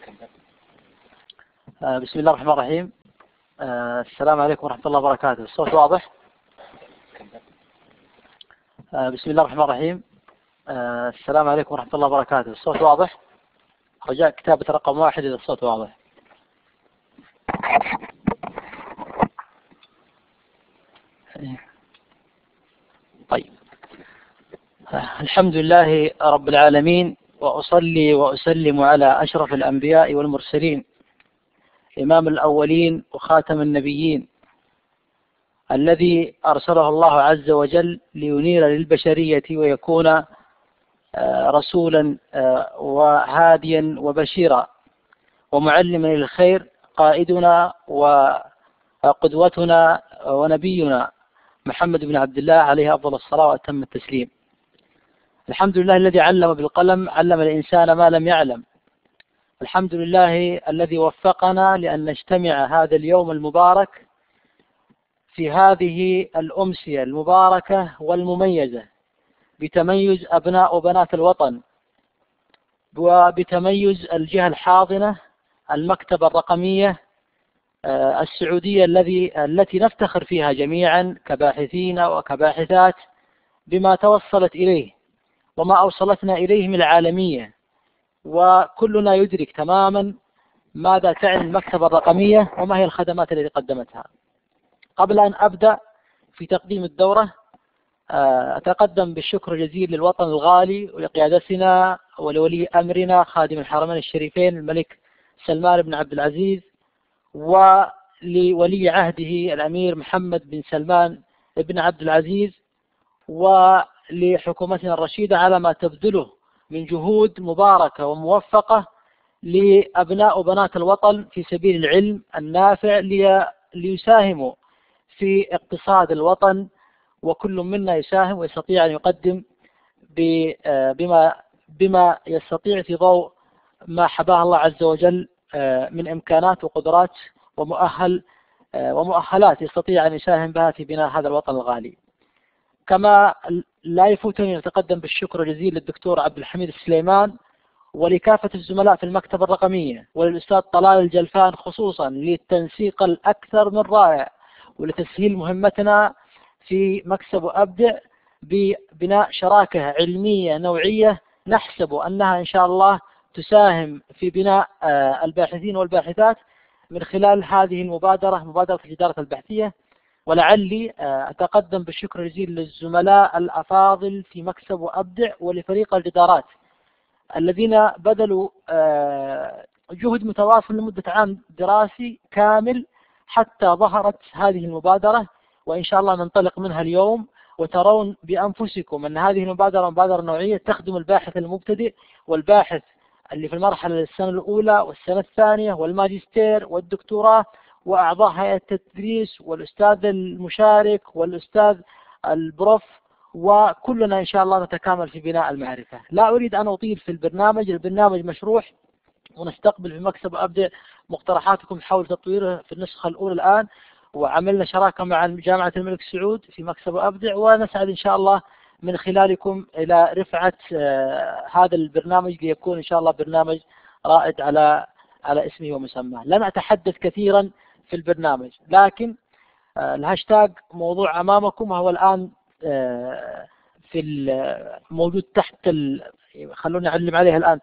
بسم الله الرحمن الرحيم. السلام عليكم ورحمة الله وبركاته. الصوت واضح؟ بسم الله الرحمن الرحيم. السلام عليكم ورحمة الله وبركاته. الصوت واضح؟ رجاء كتابة رقم 1 إذا الصوت واضح. طيب، الحمد لله رب العالمين، وأصلي وأسلم على أشرف الأنبياء والمرسلين، إمام الأولين وخاتم النبيين، الذي أرسله الله عز وجل لينير للبشرية ويكون رسولا وهاديا وبشيرا ومعلما للخير، قائدنا وقدوتنا ونبينا محمد بن عبد الله عليه أفضل الصلاة وأتم التسليم. الحمد لله الذي علم بالقلم، علم الإنسان ما لم يعلم. الحمد لله الذي وفقنا لأن نجتمع هذا اليوم المبارك في هذه الأمسية المباركة والمميزة بتميز أبناء وبنات الوطن، وبتميز الجهة الحاضنة المكتبة الرقمية السعودية التي نفتخر فيها جميعا كباحثين وكباحثات بما توصلت إليه وما أوصلتنا إليه من العالمية، وكلنا يدرك تماما ماذا تعني المكتبة الرقمية وما هي الخدمات التي قدمتها. قبل أن أبدأ في تقديم الدورة، أتقدم بالشكر الجزيل للوطن الغالي ولقيادتنا ولولي أمرنا خادم الحرمين الشريفين الملك سلمان بن عبد العزيز، ولولي عهده الأمير محمد بن سلمان بن عبد العزيز، ولحكومتنا الرشيدة على ما تبذله من جهود مباركة وموفقة لأبناء وبنات الوطن في سبيل العلم النافع ليساهموا في اقتصاد الوطن، وكل منا يساهم ويستطيع أن يقدم بما يستطيع في ضوء ما حباه الله عز وجل من إمكانات وقدرات ومؤهلات يستطيع أن يساهم بها في بناء هذا الوطن الغالي. كما لا يفوتني أن أتقدم بالشكر الجزيل للدكتور عبد الحميد السليمان ولكافة الزملاء في المكتبة الرقمية، وللأستاذ طلال الجلفان خصوصا للتنسيق الأكثر من رائع ولتسهيل مهمتنا في مكسب وأبدع ببناء شراكة علمية نوعية نحسب أنها إن شاء الله تساهم في بناء الباحثين والباحثات من خلال هذه المبادرة، مبادرة الإدارة البحثية. ولعلي أتقدم بالشكر الجزيل للزملاء الأفاضل في مكسب وأبدع ولفريق الإدارات الذين بذلوا جهد متواصل لمدة عام دراسي كامل حتى ظهرت هذه المبادرة، وإن شاء الله ننطلق منها اليوم، وترون بأنفسكم أن هذه المبادرة مبادرة نوعية تخدم الباحث المبتدئ والباحث اللي في المرحلة السنة الأولى والسنة الثانية والماجستير والدكتوراه وأعضاء هيئة التدريس والأستاذ المشارك والأستاذ البروف، وكلنا إن شاء الله نتكامل في بناء المعرفة. لا أريد أن أطيل في البرنامج مشروح، ونستقبل في مكسب أبدع مقترحاتكم حول تطويره في النسخة الأولى الآن، وعملنا شراكة مع جامعة الملك سعود في مكسب أبدع، ونسعد إن شاء الله من خلالكم إلى رفعة هذا البرنامج ليكون إن شاء الله برنامج رائد على اسمه ومسماه. لن أتحدث كثيرا في البرنامج، لكن الهاشتاج موضوع أمامكم، وهو الآن موجود تحت خلوني أعلم عليها الآن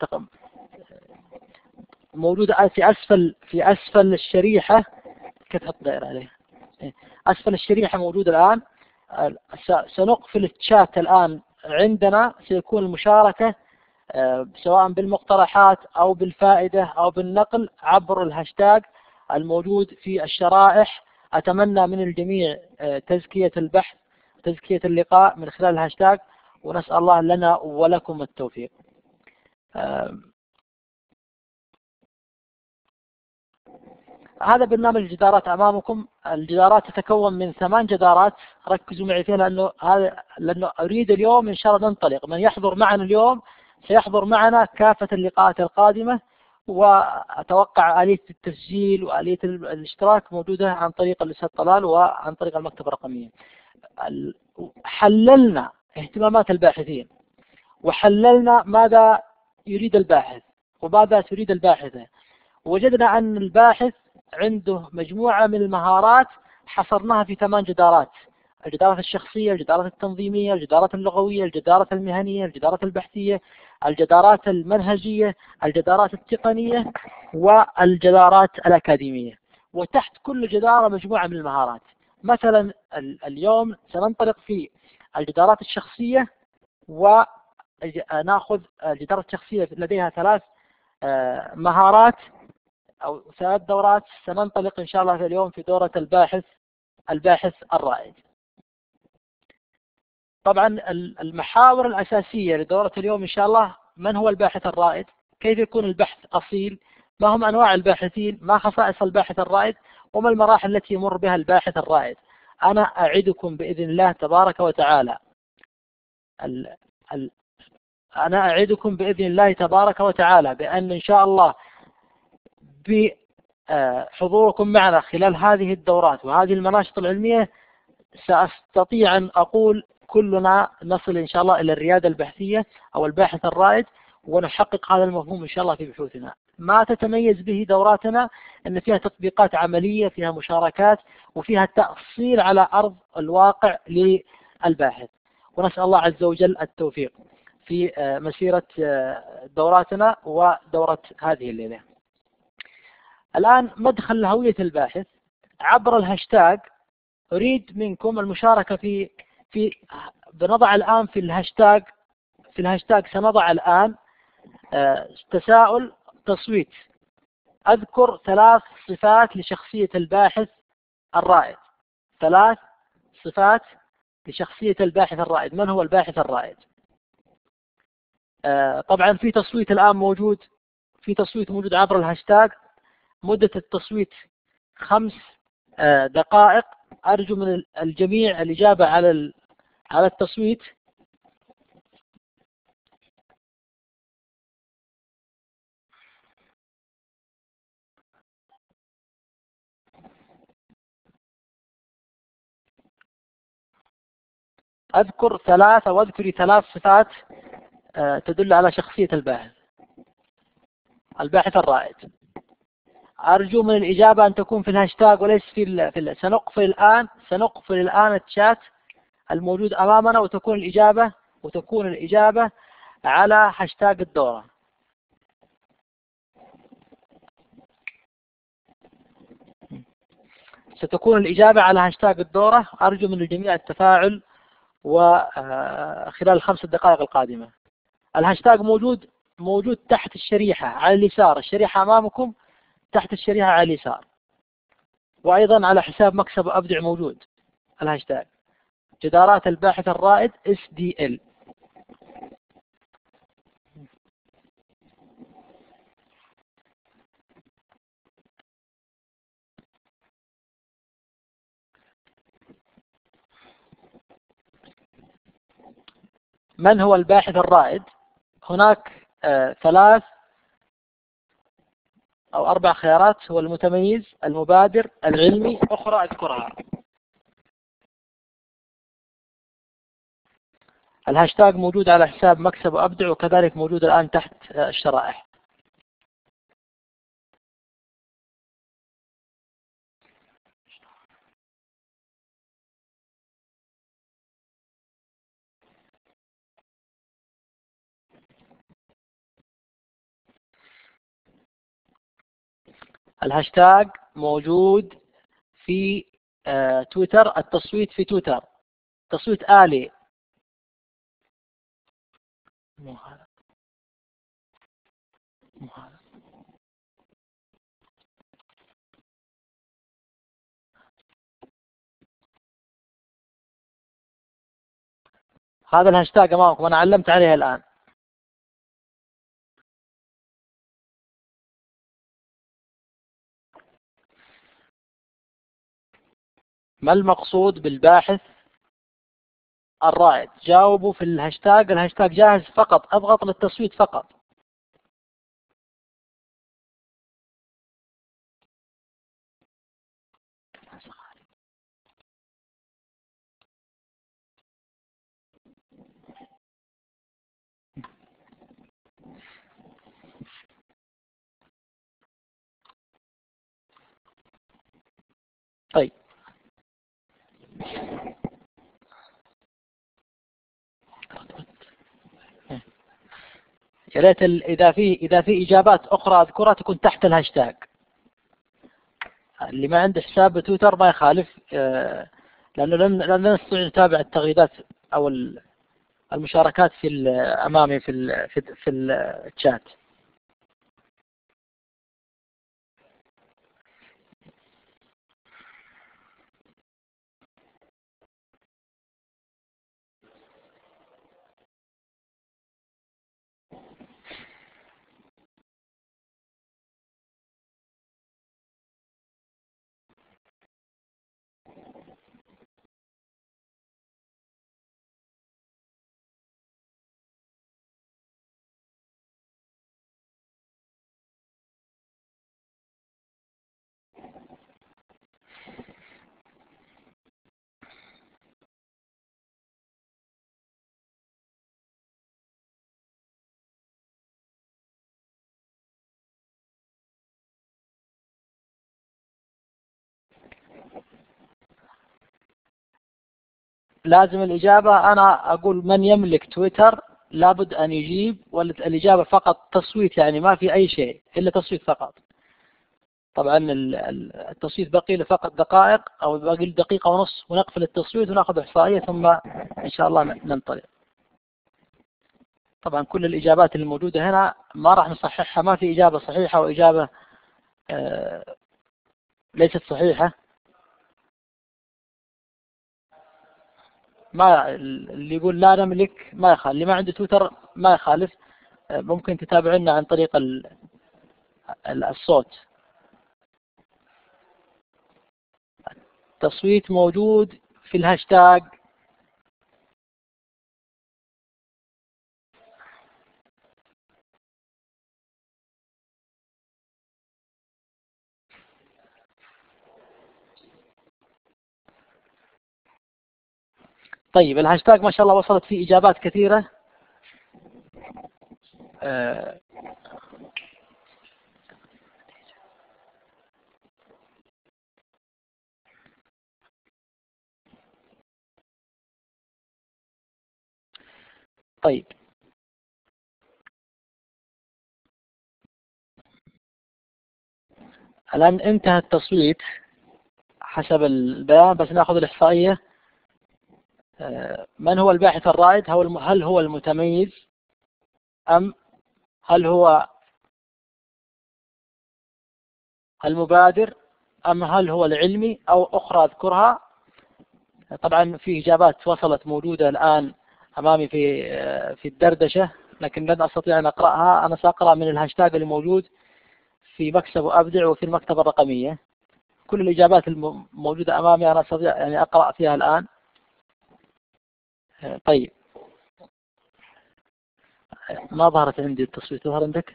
موجود في أسفل الشريحة. كيف أحط دائرة عليها؟ أسفل الشريحة موجود الآن. سنقفل الشات الآن عندنا، سيكون المشاركة سواء بالمقترحات أو بالفائدة أو بالنقل عبر الهاشتاج الموجود في الشرائح. أتمنى من الجميع تزكية البحث، تزكية اللقاء من خلال الهاشتاج، ونسأل الله لنا ولكم التوفيق. هذا برنامج الجدارات أمامكم. الجدارات تتكون من 8 جدارات، ركزوا معي فيها لأنه أريد اليوم إن شاء الله ننطلق. من يحضر معنا اليوم سيحضر معنا كافة اللقاءات القادمة، وأتوقع آلية التسجيل وآلية الاشتراك موجودة عن طريق الأستاذ طلال وعن طريق المكتبة الرقمية. حللنا اهتمامات الباحثين، وحللنا ماذا يريد الباحث وماذا تريد الباحثة، وجدنا أن الباحث عنده مجموعة من المهارات حصرناها في 8 جدارات: الجدارات الشخصية، الجدارات التنظيمية، الجدارات اللغوية، الجدارات المهنية، الجدارات البحثية، الجدارات المنهجية، الجدارات التقنية، والجدارات الأكاديمية. وتحت كل جدارة مجموعة من المهارات. مثلا اليوم سننطلق في الجدارات الشخصية، ونأخذ الجدارة الشخصية لديها 3 مهارات أو 3 دورات. سننطلق إن شاء الله في اليوم في دورة الباحث الرائد. طبعا المحاور الأساسية لدورة اليوم إن شاء الله: من هو الباحث الرائد؟ كيف يكون البحث أصيل؟ ما هم أنواع الباحثين؟ ما خصائص الباحث الرائد؟ وما المراحل التي يمر بها الباحث الرائد؟ أنا أعدكم بإذن الله تبارك وتعالى أنا أعدكم بإذن الله تبارك وتعالى بأن إن شاء الله بحضوركم معنا خلال هذه الدورات وهذه المناشط العلمية سأستطيع أن أقول كلنا نصل إن شاء الله إلى الريادة البحثية أو الباحث الرائد، ونحقق هذا المفهوم إن شاء الله في بحوثنا. ما تتميز به دوراتنا أن فيها تطبيقات عملية، فيها مشاركات، وفيها تأصيل على أرض الواقع للباحث. ونسأل الله عز وجل التوفيق في مسيرة دوراتنا ودورة هذه الليلة. الآن مدخل هوية الباحث عبر الهاشتاج. أريد منكم المشاركة في بنضع الآن في الهاشتاج سنضع الآن تساؤل تصويت. أذكر 3 صفات لشخصية الباحث الرائد. 3 صفات لشخصية الباحث الرائد. من هو الباحث الرائد؟ طبعا في تصويت الآن موجود، عبر الهاشتاج. مدة التصويت 5 دقائق. أرجو من الجميع الإجابة على التصويت. أذكر 3 واذكري 3 صفات تدل على شخصية الباحث الرائد. أرجو من الإجابة أن تكون في الهاشتاج وليس سنقفل الآن الشات الموجود أمامنا، وتكون الإجابة على هاشتاج الدورة. ستكون الإجابة على هاشتاج الدورة. أرجو من الجميع التفاعل وخلال ال5 دقائق القادمة. الهاشتاج موجود تحت الشريحة على اليسار. الشريحة أمامكم تحت الشريحة على اليسار. وأيضا على حساب مكسب أبدع موجود الهاشتاج جدارات الباحث الرائد SDL. من هو الباحث الرائد؟ هناك 3 أو 4 خيارات: هو المتميز، المبادر، العلمي، أخرى أذكرها. الهاشتاج موجود على حساب مكسب وأبدع، وكذلك موجود الآن تحت الشرائح. الهاشتاج موجود في تويتر. التصويت في تويتر تصويت آلي. هذا الهاشتاج أمامكم، أنا علمت عليه الآن. ما المقصود بالباحث الرائد؟ جاوبوا في الهاشتاج جاهز، فقط أضغط للتصويت فقط. يا ريت إذا في إجابات أخرى أذكرها تكون تحت الهاشتاج. اللي ما عنده حساب بتويتر ما يخالف، لأنه لن نستطيع نتابع التغريدات أو المشاركات أمامي في الشات. لازم الإجابة، أنا أقول من يملك تويتر لابد أن يجيب، والإجابة فقط تصويت، يعني ما في أي شيء إلا تصويت فقط. طبعا التصويت باقي له فقط دقائق أو باقي له دقيقة ونص ونقفل التصويت ونأخذ إحصائية ثم إن شاء الله ننطلق. طبعا كل الإجابات الموجودة هنا ما راح نصححها، ما في إجابة صحيحة وإجابة ليست صحيحة. ما اللي يقول لا نملك ما يخالف، اللي ما عنده تويتر ما يخالف، ممكن تتابعونا عن طريق الصوت. التصويت موجود في الهاشتاج. طيب الهاشتاج ما شاء الله وصلت فيه إجابات كثيرة. طيب الآن انتهى التصويت حسب البيان، بس نأخذ الإحصائية. من هو الباحث الرائد؟ هل هو المتميز، أم هل هو المبادر، أم هل هو العلمي أو أخرى أذكرها؟ طبعا في إجابات وصلت موجودة الآن أمامي في الدردشة، لكن لن أستطيع أن أقرأها. أنا سأقرأ من الهاشتاج اللي موجود في مكسب وأبدع وفي المكتبة الرقمية. كل الإجابات الموجودة أمامي أنا أستطيع يعني أقرأ فيها الآن. طيب ما ظهرت عندي التصويت، ظهر عندك؟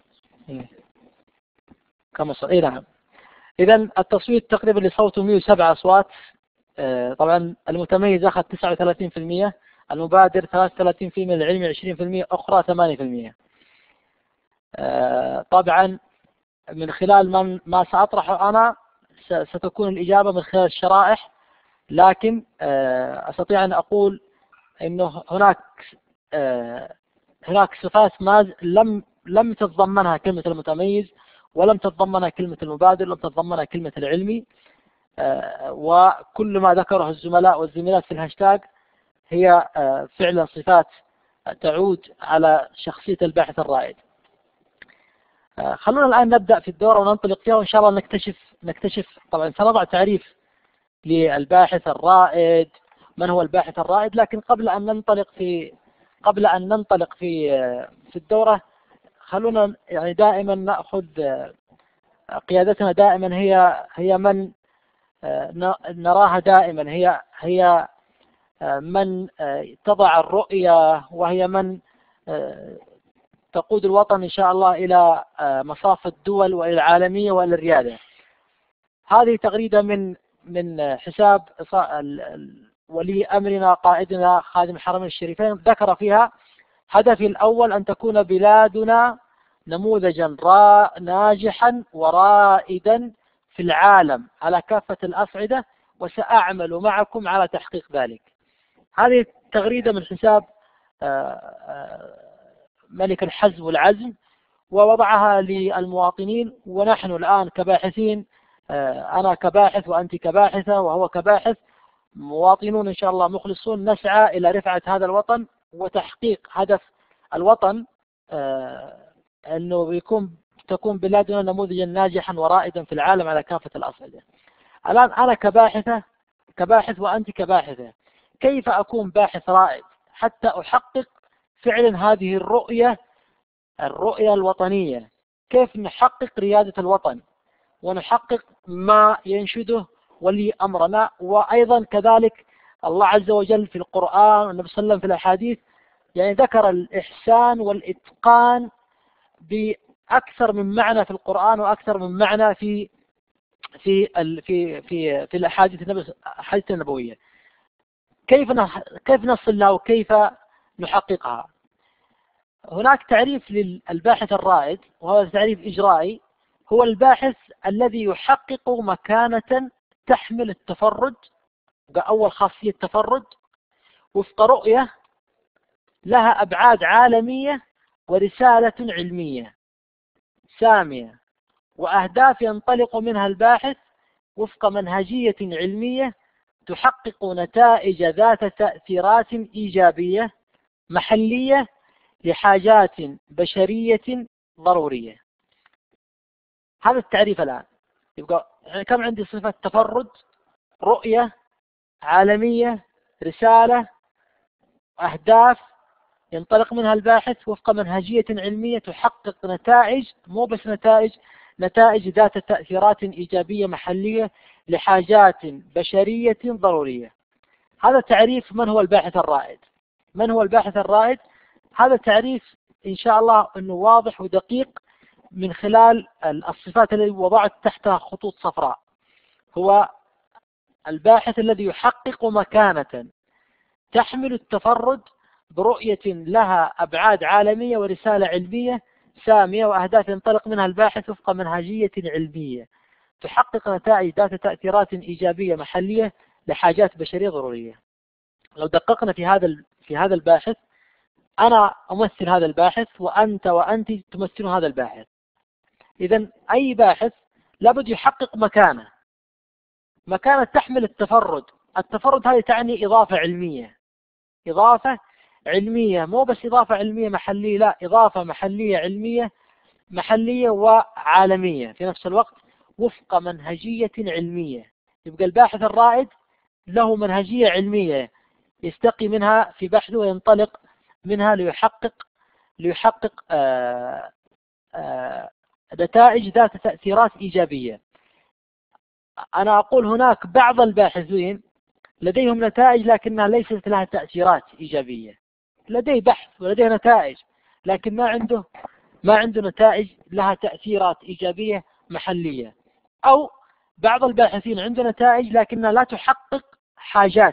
كم صوت؟ إيه نعم. إذا التصويت تقريبا لصوته 107 أصوات. طبعا المتميز أخذ 39%، المبادر 33%، العلمي 20%، أخرى 8%. طبعا من خلال ما سأطرحه أنا ستكون الإجابة من خلال الشرائح، لكن أستطيع أن أقول أنه هناك صفات ما لم تتضمنها كلمة المتميز، ولم تتضمنها كلمة المبادر، لم تتضمنها كلمة العلمي. وكل ما ذكره الزملاء والزميلات في الهاشتاج هي فعلا صفات تعود على شخصية الباحث الرائد. خلونا الآن نبدأ في الدورة وننطلق فيها، وإن شاء الله نكتشف. طبعا سنضع تعريف للباحث الرائد، من هو الباحث الرائد، لكن قبل أن ننطلق في الدورة، خلونا يعني دائما نأخذ قيادتنا، دائما هي من نراها دائما هي من تضع الرؤية، وهي من تقود الوطن إن شاء الله إلى مصاف الدول وإلى العالمية وإلى الريادة. هذه تغريدة من حساب ولي أمرنا قائدنا خادم الحرمين الشريفين، ذكر فيها: هدفي الأول أن تكون بلادنا نموذجا ناجحا ورائدا في العالم على كافة الأصعدة، وسأعمل معكم على تحقيق ذلك. هذه تغريدة من حساب ملك الحزم والعزم ووضعها للمواطنين، ونحن الآن كباحثين، أنا كباحث وأنت كباحثة وهو كباحث، مواطنون إن شاء الله مخلصون، نسعى إلى رفعة هذا الوطن وتحقيق هدف الوطن، أنه تكون بلادنا نموذجا ناجحا ورائدا في العالم على كافة الأصعدة. الآن أنا كباحث وأنت كباحثة، كيف أكون باحث رائد حتى أحقق فعلا هذه الرؤية الوطنية؟ كيف نحقق ريادة الوطن ونحقق ما ينشده ولي أمرنا؟ وأيضا كذلك الله عز وجل في القرآن والنبي صلى الله عليه وسلم في الأحاديث يعني ذكر الإحسان والإتقان بأكثر من معنى في القرآن وأكثر من معنى في الأحاديث النبوية. كيف نصل لها وكيف نحققها؟ هناك تعريف للباحث الرائد، وهذا تعريف إجرائي، هو الباحث الذي يحقق مكانة تحمل التفرد، أول خاصية التفرد، وفق رؤية لها أبعاد عالمية ورسالة علمية سامية، وأهداف ينطلق منها الباحث وفق منهجية علمية تحقق نتائج ذات تأثيرات إيجابية محلية لحاجات بشرية ضرورية. هذا التعريف الآن. يبقى كم عندي صفة؟ تفرد، رؤية عالمية، رسالة، أهداف ينطلق منها الباحث وفق منهجية علمية تحقق نتائج، مو بس نتائج ذات تأثيرات إيجابية محلية لحاجات بشرية ضرورية. هذا تعريف من هو الباحث الرائد. من هو الباحث الرائد؟ هذا تعريف إن شاء الله أنه واضح ودقيق من خلال الصفات التي وضعت تحتها خطوط صفراء. هو الباحث الذي يحقق مكانة تحمل التفرد برؤية لها أبعاد عالمية ورسالة علمية سامية وأهداف ينطلق منها الباحث وفق منهجية علمية تحقق نتائج ذات تأثيرات إيجابية محلية لحاجات بشرية ضرورية. لو دققنا في هذا الباحث، أنا أمثل هذا الباحث وأنت تمثلون هذا الباحث. إذن أي باحث لابد يحقق مكانة تحمل التفرد. التفرد هذه تعني إضافة علمية، مو بس إضافة علمية محلية، لا، إضافة محلية وعالمية في نفس الوقت وفق منهجية علمية. يبقى الباحث الرائد له منهجية علمية يستقي منها في بحثه وينطلق منها ليحقق نتائج ذات تأثيرات إيجابية. أنا أقول هناك بعض الباحثين لديهم نتائج لكنها ليست لها تأثيرات إيجابية، لديه بحث ولديه نتائج لكن ما عنده نتائج لها تأثيرات إيجابية محلية. أو بعض الباحثين عنده نتائج لكنها لا تحقق حاجات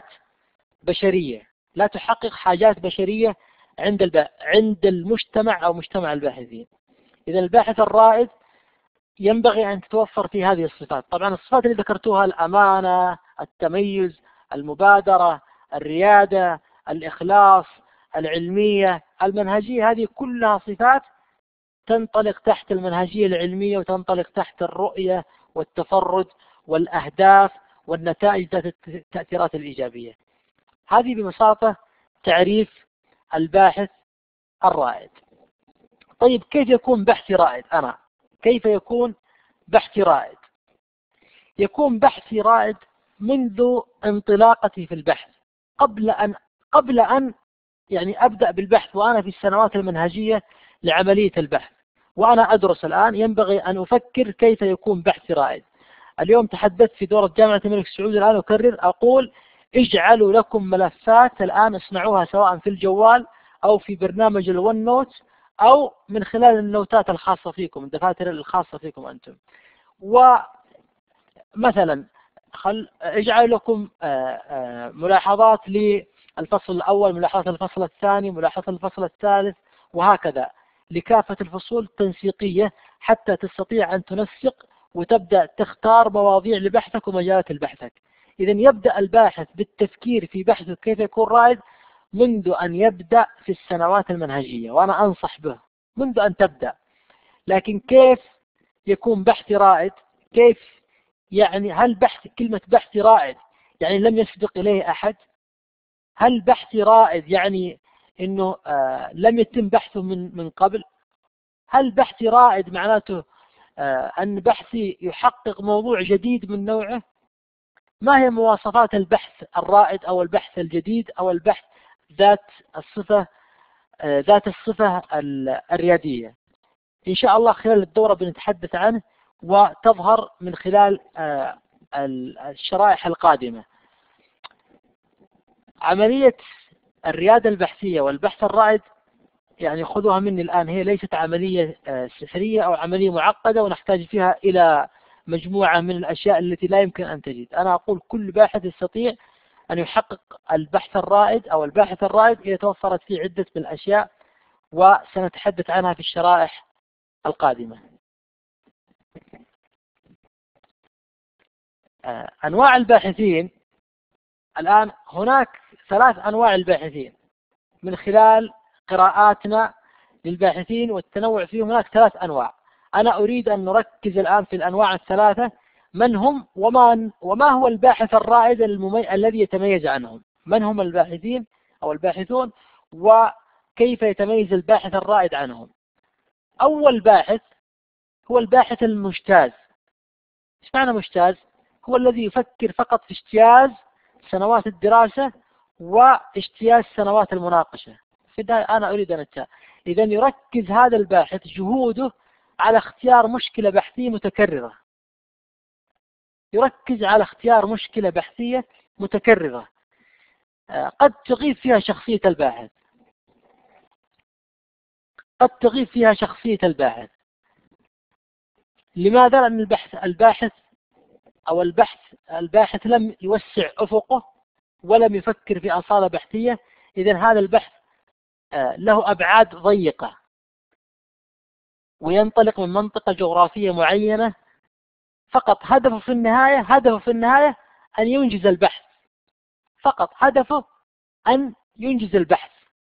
بشرية عند المجتمع أو مجتمع الباحثين. إذا الباحث الرائد ينبغي أن تتوفر في هذه الصفات. طبعا الصفات اللي ذكرتوها: الأمانة، التميز، المبادرة، الريادة، الإخلاص، العلمية، المنهجية، هذه كلها صفات تنطلق تحت المنهجية العلمية وتنطلق تحت الرؤية والتفرد والأهداف والنتائج ذات التأثيرات الإيجابية. هذه ببساطة تعريف الباحث الرائد. طيب كيف يكون بحثي رائد؟ كيف يكون بحثي رائد؟ يكون بحثي رائد منذ انطلاقتي في البحث، قبل أن يعني أبدأ بالبحث، وأنا في السنوات المنهجية لعملية البحث وأنا أدرس الآن، ينبغي أن أفكر كيف يكون بحثي رائد. اليوم تحدثت في دورة جامعة الملك سعود، الآن أكرر أقول: اجعلوا لكم ملفات الآن، اصنعوها سواء في الجوال أو في برنامج الون نوت أو من خلال النوتات الخاصة فيكم، الدفاتر الخاصة فيكم أنتم. ومثلا اجعلوا لكم ملاحظات للفصل الأول، ملاحظات الفصل الثاني، ملاحظات الفصل الثالث، وهكذا لكافة الفصول تنسيقية حتى تستطيع أن تنسق وتبدأ تختار مواضيع لبحثك ومجالات لبحثك. إذا يبدأ الباحث بالتفكير في بحثه كيف يكون رائد منذ أن يبدأ في السنوات المنهجية، وأنا أنصح به منذ أن تبدأ. لكن كيف يكون بحثي رائد؟ كيف يعني؟ هل بحث، كلمة بحثي رائد يعني لم يسبق إليه أحد؟ هل بحثي رائد يعني إنه لم يتم بحثه من قبل؟ هل بحثي رائد معناته أن بحثي يحقق موضوع جديد من نوعه؟ ما هي مواصفات البحث الرائد أو البحث الجديد أو البحث ذات الصفة الريادية؟ إن شاء الله خلال الدورة بنتحدث عنه وتظهر من خلال الشرائح القادمة. عملية الريادة البحثية والبحث الرائد يعني خذوها مني الآن، هي ليست عملية سحرية أو عملية معقدة ونحتاج فيها إلى مجموعة من الأشياء التي لا يمكن أن تجد. أنا أقول كل باحث يستطيع أن يحقق البحث الرائد أو الباحث الرائد إذا توفرت فيه عدة من الأشياء، وسنتحدث عنها في الشرائح القادمة. أنواع الباحثين. الآن هناك 3 أنواع الباحثين من خلال قراءاتنا للباحثين والتنوع فيهم. هناك 3 أنواع. أنا أريد أن نركز الآن في الأنواع ال3، من هم وما هو الباحث الرائد الذي يتميز عنهم. من هم الباحثين أو الباحثون وكيف يتميز الباحث الرائد عنهم؟ أول باحث هو الباحث المجتاز. إيش معنى مجتاز؟ هو الذي يفكر فقط في اجتياز سنوات الدراسة واجتياز سنوات المناقشة. أنا أريد أن أتشاء. إذا يركز هذا الباحث جهوده على اختيار مشكلة بحثية متكررة. يركز على اختيار مشكلة بحثية متكررة قد تغيب فيها شخصية الباحث. قد تغيب فيها شخصية الباحث. لماذا؟ لأن الباحث لم يوسع أفقه ولم يفكر في أصالة بحثية. إذن هذا البحث له أبعاد ضيقة وينطلق من منطقة جغرافية معينة، فقط هدفه في النهاية أن ينجز البحث. فقط هدفه أن ينجز البحث.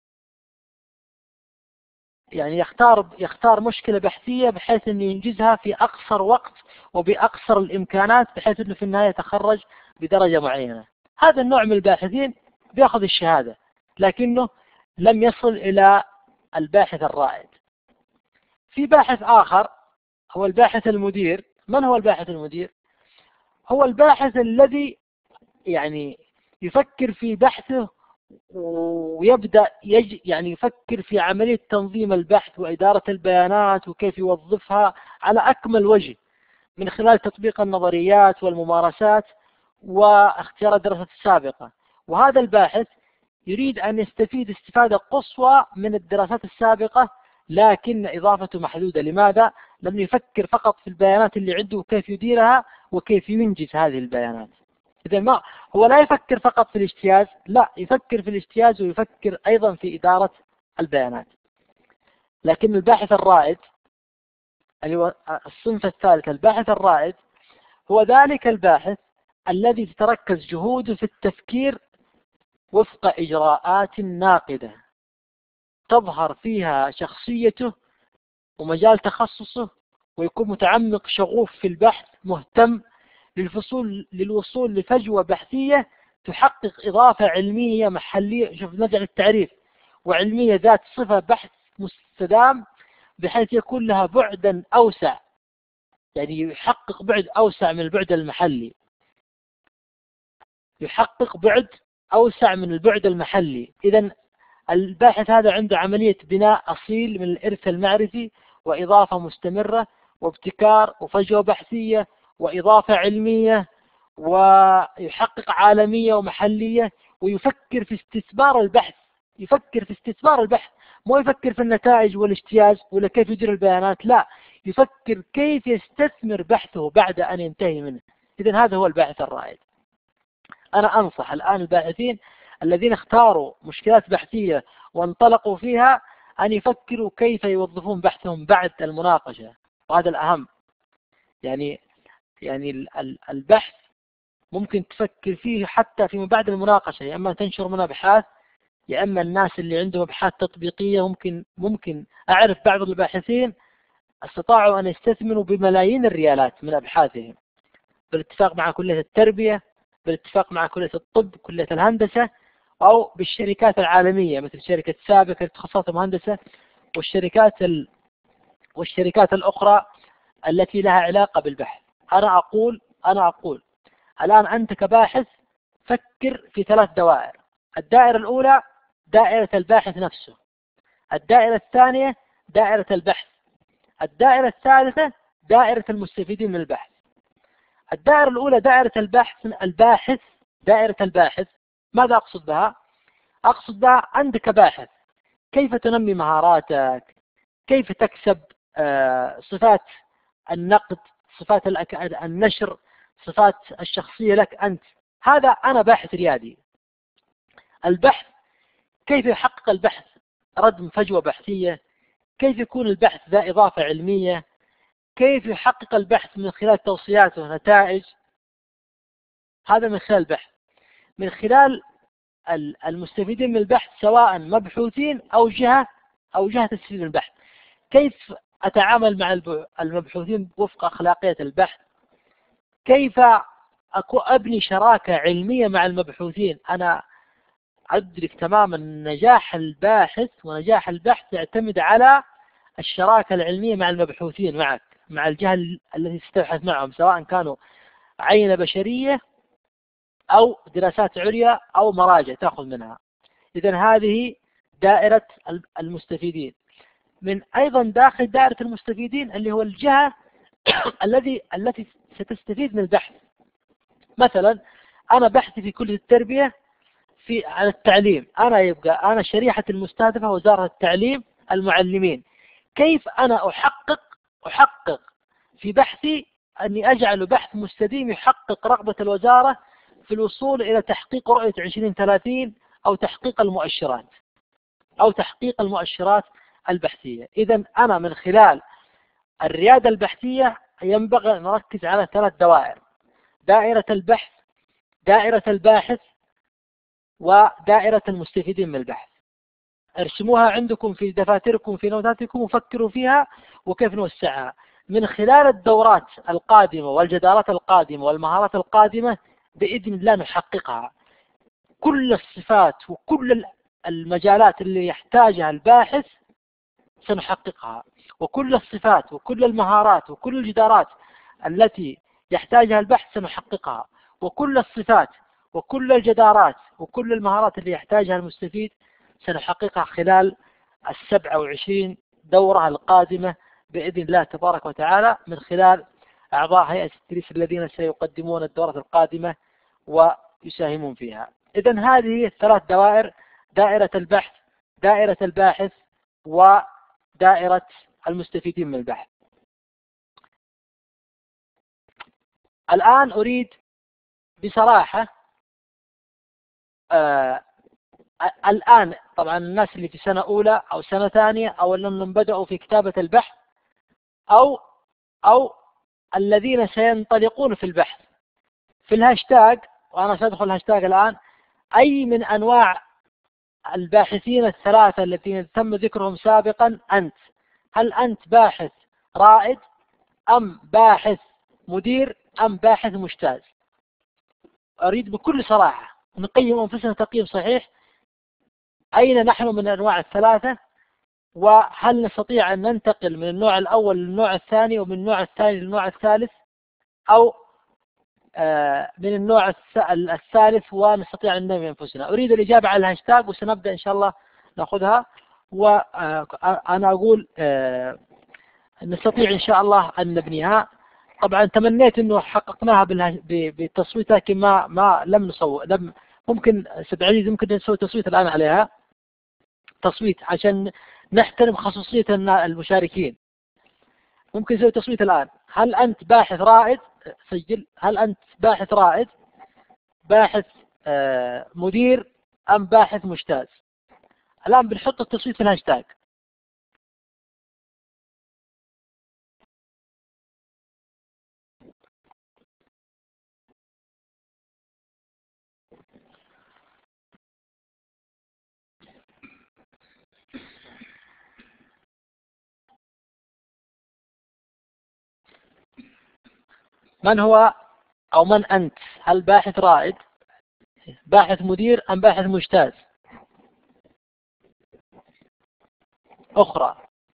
يعني يختار مشكلة بحثية بحيث أن ينجزها في أقصر وقت وبأقصر الإمكانات، بحيث أنه في النهاية يتخرج بدرجة معينة. هذا النوع من الباحثين بيأخذ الشهادة لكنه لم يصل إلى الباحث الرائد. في باحث آخر هو الباحث المدير. من هو الباحث المدير؟ هو الباحث الذي يعني يفكر في بحثه ويبدأ يعني يفكر في عملية تنظيم البحث وإدارة البيانات وكيف يوظفها على أكمل وجه من خلال تطبيق النظريات والممارسات واختيار الدراسات السابقة. وهذا الباحث يريد أن يستفيد استفادة قصوى من الدراسات السابقة، لكن إضافته محدودة. لماذا؟ لأنه يفكر فقط في البيانات اللي عنده وكيف يديرها وكيف ينجز هذه البيانات. إذا هو لا يفكر فقط في الاجتياز، لا، يفكر في الاجتياز ويفكر أيضا في إدارة البيانات. لكن الباحث الرائد الصنف الثالث، الباحث الرائد هو ذلك الباحث الذي تتركز جهوده في التفكير وفق إجراءات ناقدة تظهر فيها شخصيته ومجال تخصصه، ويكون متعمق شغوف في البحث، مهتم للوصول لفجوة بحثية تحقق إضافة علمية محلية. شوف نرجع للتعريف، وعلمية ذات صفة بحث مستدام بحيث يكون لها بعدا أوسع، يعني يحقق بعد أوسع من البعد المحلي. يحقق بعد أوسع من البعد المحلي. إذن الباحث هذا عنده عملية بناء أصيل من الإرث المعرفي وإضافة مستمرة وابتكار وفجوة بحثية وإضافة علمية، ويحقق عالمية ومحلية، ويفكر في استثمار البحث. يفكر في استثمار البحث، مو يفكر في النتائج والاجتياز ولا كيف يدير البيانات، لا، يفكر كيف يستثمر بحثه بعد أن ينتهي منه. إذن هذا هو الباحث الرائد. أنا أنصح الآن الباحثين الذين اختاروا مشكلات بحثية وانطلقوا فيها أن يفكروا كيف يوظفون بحثهم بعد المناقشة، وهذا الأهم. يعني البحث ممكن تفكر فيه حتى فيما بعد المناقشة، يا إما تنشر منه أبحاث، يا إما الناس اللي عندهم أبحاث تطبيقية، ممكن أعرف بعض الباحثين استطاعوا أن يستثمروا بملايين الريالات من أبحاثهم بالاتفاق مع كلية التربية، بالاتفاق مع كلية الطب، كلية الهندسة، أو بالشركات العالمية مثل شركة سابك لتخصصات المهندسة، والشركات الأخرى التي لها علاقة بالبحث. أنا أقول الآن أنت كباحث فكر في 3 دوائر. الدائرة الأولى دائرة الباحث نفسه، الدائرة الثانية دائرة البحث، الدائرة الثالثة دائرة المستفيدين من البحث. الدائرة الأولى دائرة دائرة الباحث، ماذا أقصد بها؟ أقصد بها أنت كباحث كيف تنمي مهاراتك، كيف تكسب صفات النقد، صفات النشر، صفات الشخصية لك أنت. هذا أنا باحث ريادي. البحث، كيف يحقق البحث ردم فجوة بحثية، كيف يكون البحث ذا إضافة علمية، كيف يحقق البحث من خلال توصيات ونتائج. هذا من خلال البحث، من خلال المستفيدين من البحث سواء مبحوثين أو جهة تستفيد من البحث. كيف أتعامل مع المبحوثين وفق أخلاقية البحث، كيف أبني شراكة علمية مع المبحوثين. أنا أدرك تماما نجاح الباحث ونجاح البحث يعتمد على الشراكة العلمية مع المبحوثين معك، مع الجهة التي تستبحث معهم، سواء كانوا عينة بشرية أو دراسات عليا أو مراجع تأخذ منها. إذن هذه دائرة المستفيدين. من أيضا داخل دائرة المستفيدين اللي هو الجهة التي ستستفيد من البحث. مثلا أنا بحثي في كلية التربية عن التعليم، أنا شريحة المستهدفة وزارة التعليم، المعلمين. كيف أنا أحقق في بحثي أني أجعل بحث مستديم يحقق رغبة الوزارة في الوصول إلى تحقيق رؤية 2030 أو تحقيق المؤشرات البحثية. إذن أنا من خلال الريادة البحثية ينبغي أن نركز على 3 دوائر: دائرة البحث، دائرة الباحث، ودائرة المستفيدين من البحث. ارسموها عندكم في دفاتركم في نوتاتكم وفكروا فيها وكيف نوسعها. من خلال الدورات القادمة والجدارات القادمة والمهارات القادمة بإذن الله نحققها. كل الصفات وكل المجالات اللي يحتاجها الباحث سنحققها، وكل الصفات وكل المهارات وكل الجدارات التي يحتاجها البحث سنحققها، وكل الصفات وكل الجدارات وكل المهارات اللي يحتاجها المستفيد سنحققها خلال 27 دورة القادمة بإذن الله تبارك وتعالى، من خلال أعضاء هيئة التدريس الذين سيقدمون الدورة القادمة ويساهمون فيها. إذن هذه 3 دوائر: دائرة البحث، دائرة الباحث، ودائرة المستفيدين من البحث. الآن أريد بصراحة الآن طبعا الناس اللي في سنة أولى أو سنة ثانية أو لم بدأوا في كتابة البحث أو الذين سينطلقون في البحث، في الهاشتاج، وأنا سأدخل الهاشتاج الآن، أي من أنواع الباحثين ال3 الذين تم ذكرهم سابقا أنت؟ هل أنت باحث رائد أم باحث مدير أم باحث مجتاز؟ أريد بكل صراحة نقيم أنفسنا تقييم صحيح. أين نحن من أنواع ال3؟ وهل نستطيع أن ننتقل من النوع الأول للنوع الثاني، ومن النوع الثاني للنوع الثالث، أو من النوع الثالث ونستطيع أن ننمي أنفسنا؟ أريد الإجابة على الهاشتاج وسنبدأ إن شاء الله نأخذها. وأنا أقول نستطيع إن شاء الله أن نبنيها. طبعا تمنيت أنه حققناها بالتصويت، لكن ما لم نصوت. ممكن سيد عزيز ممكن نسوي تصويت الآن عليها، تصويت عشان نحترم خصوصية المشاركين. ممكن نسوي تصويت الآن. هل أنت باحث رائد؟ سجل. هل أنت باحث رائد، باحث مدير، أم باحث مجتاز؟ الآن بنحط التصويت في الهاشتاج. من هو أو من أنت؟ هل باحث رائد، باحث مدير، أم باحث مجتاز؟ أخرى.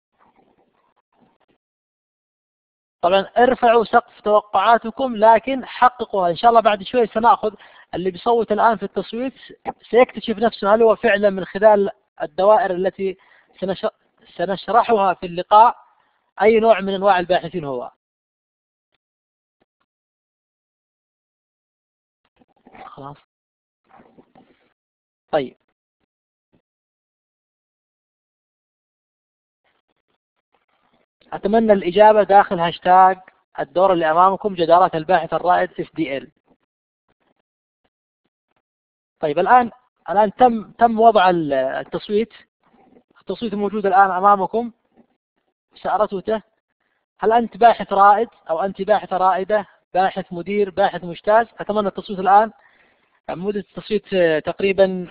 طبعا ارفعوا سقف توقعاتكم، لكن حققوها إن شاء الله. بعد شوي سنأخذ اللي بيصوت الآن في التصويت سيكتشف نفسه هل هو فعلا من خلال الدوائر التي سنشرحها في اللقاء أي نوع من أنواع الباحثين هو. خلاص طيب. أتمنى الإجابة داخل هاشتاج الدور اللي أمامكم جدارات الباحث الرائد SDL. طيب الآن تم وضع التصويت. التصويت موجود الآن أمامكم سأرته. هل أنت باحث رائد أو أنت باحثة رائدة، باحث مدير، باحث مجتاز؟ أتمنى التصويت الآن. مدة التصويت تقريبا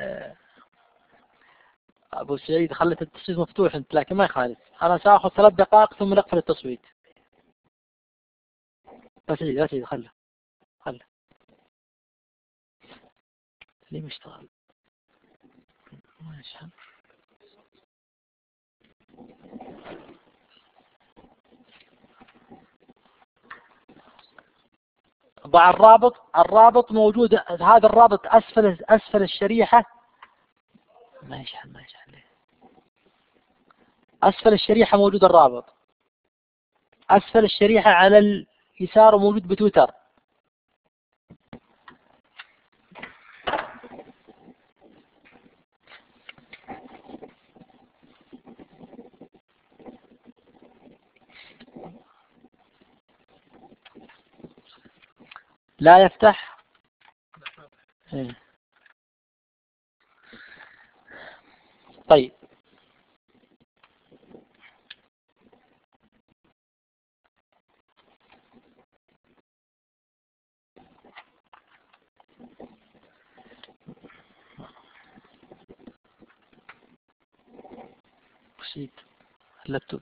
أبو سعيد خلت التصويت مفتوح أنت، لكن ما يخالف، أنا سأخذ 3 دقائق ثم نقفل التصويت. لا سعيد خله ليه مشتغل ما يشحن. ضع الرابط موجود، هذا الرابط أسفل الشريحة. ما يشحن ليه؟ أسفل الشريحة موجود الرابط، أسفل الشريحة على اليسار موجود بتويتر. لا يفتح. طيب نسيت اللابتوب.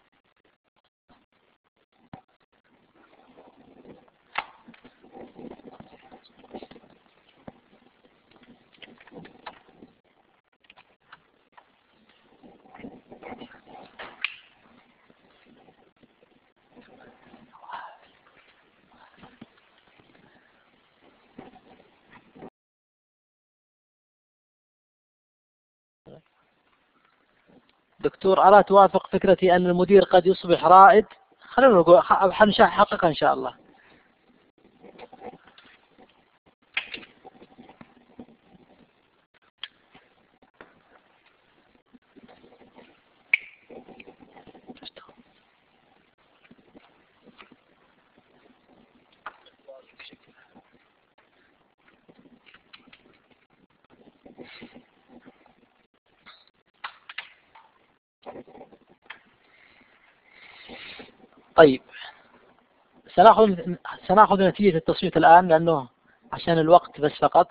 دكتور، ألا توافق فكرتي أن المدير قد يصبح رائد؟ خلينا نقول حنحققها إن شاء الله. طيب سنأخذ نتيجة التصويت الآن، لأنه عشان الوقت بس فقط.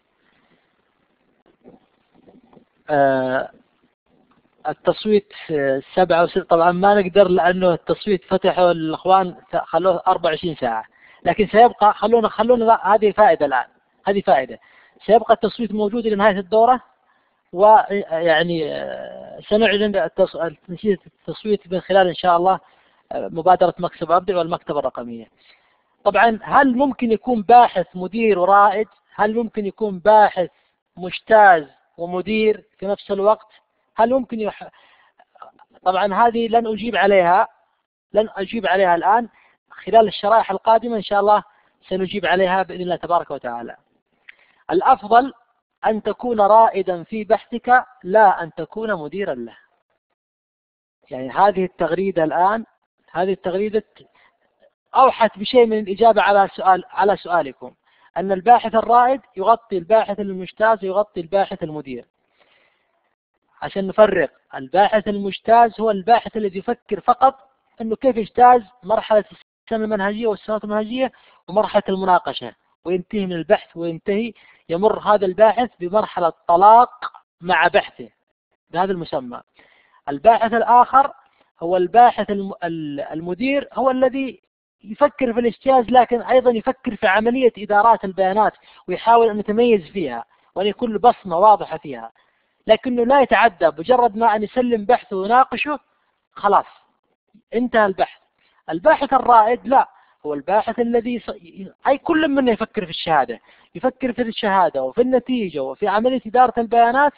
التصويت 7 و6 طبعا ما نقدر، لأنه التصويت فتحوا الأخوان خلوه 24 ساعة، لكن سيبقى. خلونا هذه فائدة الآن، هذه فائدة. سيبقى التصويت موجود لنهاية الدورة، ويعني سنعلن نتيجة التصويت من خلال إن شاء الله مبادرة مكتب أبدع والمكتبة الرقمية. طبعا هل ممكن يكون باحث مدير ورائد؟ هل ممكن يكون باحث مجتاز ومدير في نفس الوقت؟ هل ممكن طبعا هذه لن أجيب عليها الآن. خلال الشرائح القادمة إن شاء الله سنجيب عليها بإذن الله تبارك وتعالى. الأفضل أن تكون رائدا في بحثك، لا أن تكون مديرا له. يعني هذه التغريدة الآن، هذه التغريدة أوحت بشيء من الإجابة على سؤالكم، أن الباحث الرائد يغطي الباحث المجتاز ويغطي الباحث المدير. عشان نفرق، الباحث المجتاز هو الباحث الذي يفكر فقط أنه كيف يجتاز مرحلة السنة المنهجية والسنوات المنهجية ومرحلة المناقشة، وينتهي من البحث يمر هذا الباحث بمرحلة طلاق مع بحثه بهذا المسمى. الباحث الآخر هو الباحث المدير، هو الذي يفكر في الاجتياز، لكن أيضا يفكر في عملية إدارات البيانات ويحاول أن يتميز فيها وأن يكون له بصمة واضحة فيها، لكنه لا يتعدى. بمجرد ما أن يسلم بحثه ويناقشه خلاص انتهى البحث. الباحث الرائد لا، هو الباحث الذي أي كل منا يفكر في الشهادة، يفكر في الشهادة وفي النتيجة وفي عملية إدارة البيانات،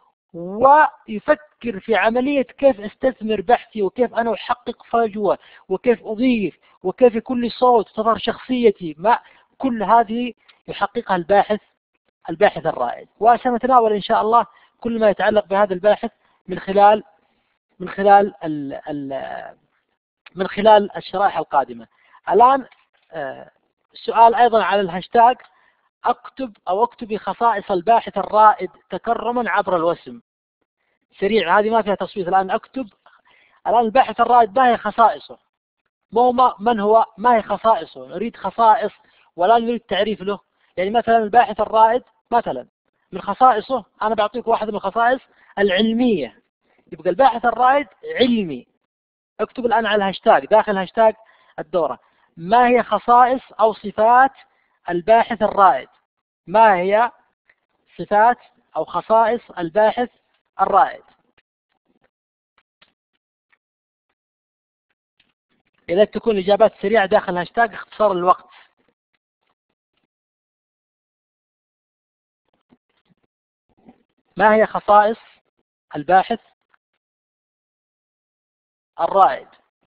ويفكر في عملية كيف استثمر بحثي وكيف أنا أحقق فجوة وكيف أضيف وكيف يكون لي صوت تظهر شخصيتي. ما كل هذه يحققها الباحث الرائد. وسنتناول إن شاء الله كل ما يتعلق بهذا الباحث من خلال الشرائح القادمة. الآن السؤال أيضا على الهاشتاج: اكتبي خصائص الباحث الرائد تكرما عبر الوسم. سريع، هذه ما فيها تصويت. الآن الباحث الرائد ما هي خصائصه؟ من هو؟ ما هي خصائصه؟ نريد خصائص ولا نريد تعريف له. يعني مثلا الباحث الرائد مثلا من خصائصه، أنا بعطيك واحدة من الخصائص العلمية، يبقى الباحث الرائد علمي. اكتب الآن على الهاشتاج، داخل هاشتاج الدورة: ما هي خصائص أو صفات الباحث الرائد؟ ما هي صفات أو خصائص الباحث الرائد؟ إذا تكون الإجابات سريعة داخل الهاشتاج اختصار الوقت. ما هي خصائص الباحث الرائد؟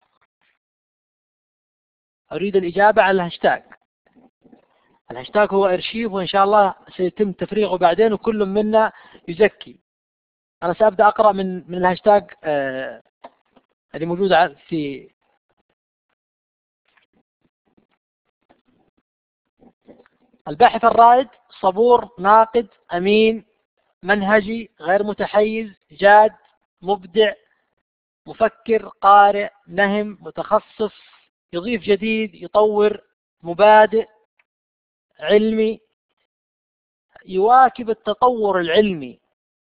أريد الإجابة على الهاشتاج. الهاشتاج هو أرشيف، وإن شاء الله سيتم تفريغه بعدين وكل منا يزكي. أنا سأبدأ أقرأ من الهاشتاج اللي موجود في الباحث الرائد: صبور، ناقد، أمين، منهجي، غير متحيز، جاد، مبدع، مفكر، قارئ، نهم، متخصص، يضيف جديد، يطور، مبادئ، علمي، يواكب التطور العلمي،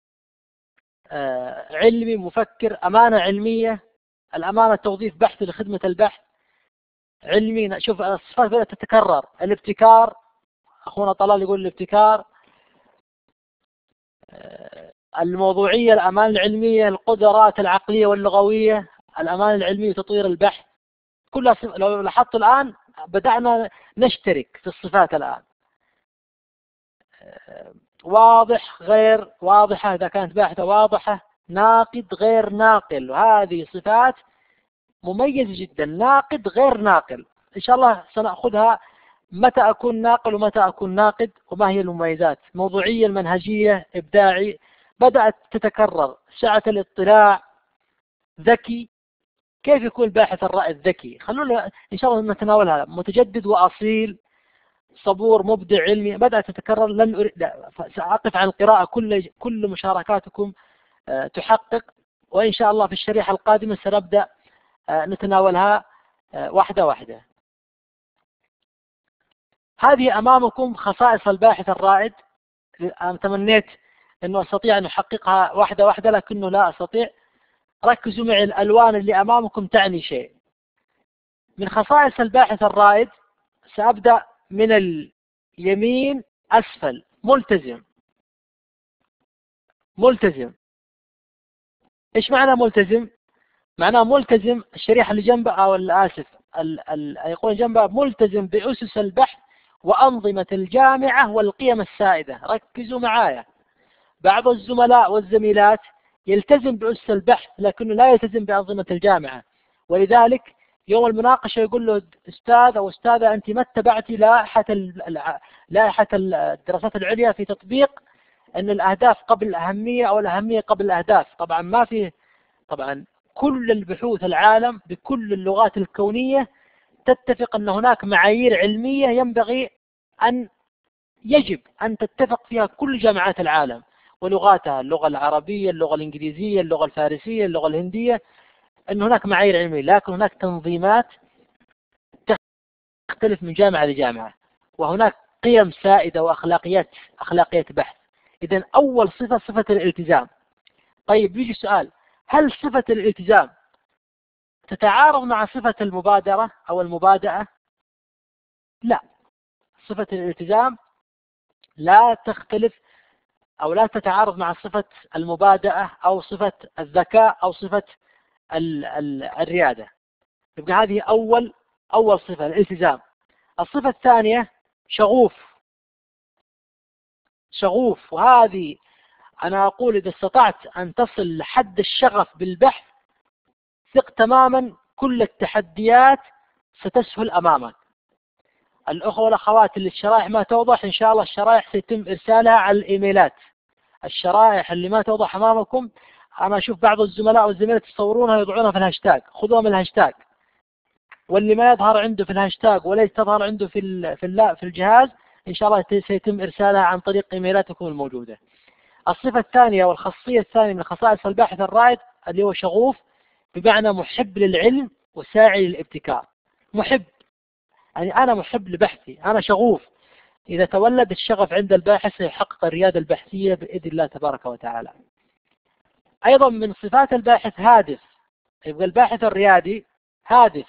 علمي، مفكر، أمانة علمية. الأمانة توظيف بحث لخدمة البحث، علمي. شوف الصفات بدأت تتكرر: الابتكار، أخونا طلال يقول الابتكار، الموضوعية، الأمانة العلمية، القدرات العقلية واللغوية، الأمانة العلمية، تطوير البحث. كلها لو لاحظتوا الآن بدأنا نشترك في الصفات الآن. واضح، غير واضحة إذا كانت باحثة واضحة، ناقد، غير ناقل، وهذه صفات مميزة جدا. ناقد، غير ناقل، إن شاء الله سنأخذها متى أكون ناقل ومتى أكون ناقد وما هي المميزات. موضوعية، المنهجية، إبداعي، بدأت تتكرر. سعة الاطلاع، ذكي. كيف يكون الباحث الرائد ذكي؟ خلونا إن شاء الله نتناولها. متجدد وأصيل، صبور، مبدع، علمي، بدأت تتكرر. لن أريد، سأقف عن القراءة، كل مشاركاتكم تحقق، وإن شاء الله في الشريحة القادمة سنبدأ نتناولها واحدة واحدة. هذه أمامكم خصائص الباحث الرائد. أنا تمنيت أنه أستطيع أن أحققها واحدة واحدة لكنه لا أستطيع. ركزوا معي، الألوان اللي أمامكم تعني شيء. من خصائص الباحث الرائد سأبدأ من اليمين أسفل: ملتزم. ملتزم، إيش معنى ملتزم؟ معناه ملتزم، الشريحة اللي جنبه أو الآسف يقول جنبه: ملتزم بأسس البحث وأنظمة الجامعة والقيم السائدة. ركزوا معايا، بعض الزملاء والزميلات يلتزم بأسس البحث لكنه لا يلتزم بأنظمة الجامعة، ولذلك يوم المناقشة يقول له: أستاذ أو أستاذة أنت ما اتبعتي لائحة الدراسات العليا في تطبيق أن الأهداف قبل الأهمية أو الأهمية قبل الأهداف. طبعا ما فيه، طبعا كل البحوث العالم بكل اللغات الكونية تتفق أن هناك معايير علمية يجب أن تتفق فيها كل جامعات العالم ولغاتها: اللغة العربية، اللغة الإنجليزية، اللغة الفارسية، اللغة الهندية، أن هناك معايير علمية. لكن هناك تنظيمات تختلف من جامعة لجامعة، وهناك قيم سائدة أخلاقيات بحث. إذن أول صفة الالتزام. طيب يجي السؤال: هل صفة الالتزام تتعارض مع صفة المبادرة أو المبادئة؟ لا، صفة الالتزام لا تختلف أو لا تتعارض مع صفة المبادئة أو صفة الذكاء أو صفة الريادة. يبقى هذه أول صفة، الالتزام. الصفة الثانية شغوف، وهذه أنا أقول إذا استطعت أن تصل لحد الشغف بالبحث ثق تماما كل التحديات ستسهل أمامك. الأخوة والأخوات اللي الشرائح ما توضح، إن شاء الله الشرائح سيتم إرسالها على الإيميلات. الشرائح اللي ما توضح أمامكم، أنا أشوف بعض الزملاء والزميلات يصورونها يضعونها في الهاشتاج، خذوها من الهاشتاج. واللي ما يظهر عنده في الهاشتاج وليس تظهر عنده في الجهاز، إن شاء الله سيتم إرسالها عن طريق إيميلاتكم الموجودة. الصفة الثانية والخاصية الثانية من خصائص الباحث الرائد اللي هو شغوف، بمعنى محب للعلم وساعي للابتكار. محب، يعني أنا محب لبحثي، أنا شغوف. إذا تولد الشغف عند الباحث سيحقق الريادة البحثية بإذن الله تبارك وتعالى. أيضا من صفات الباحث هادف. يبقى الباحث الريادي هادف.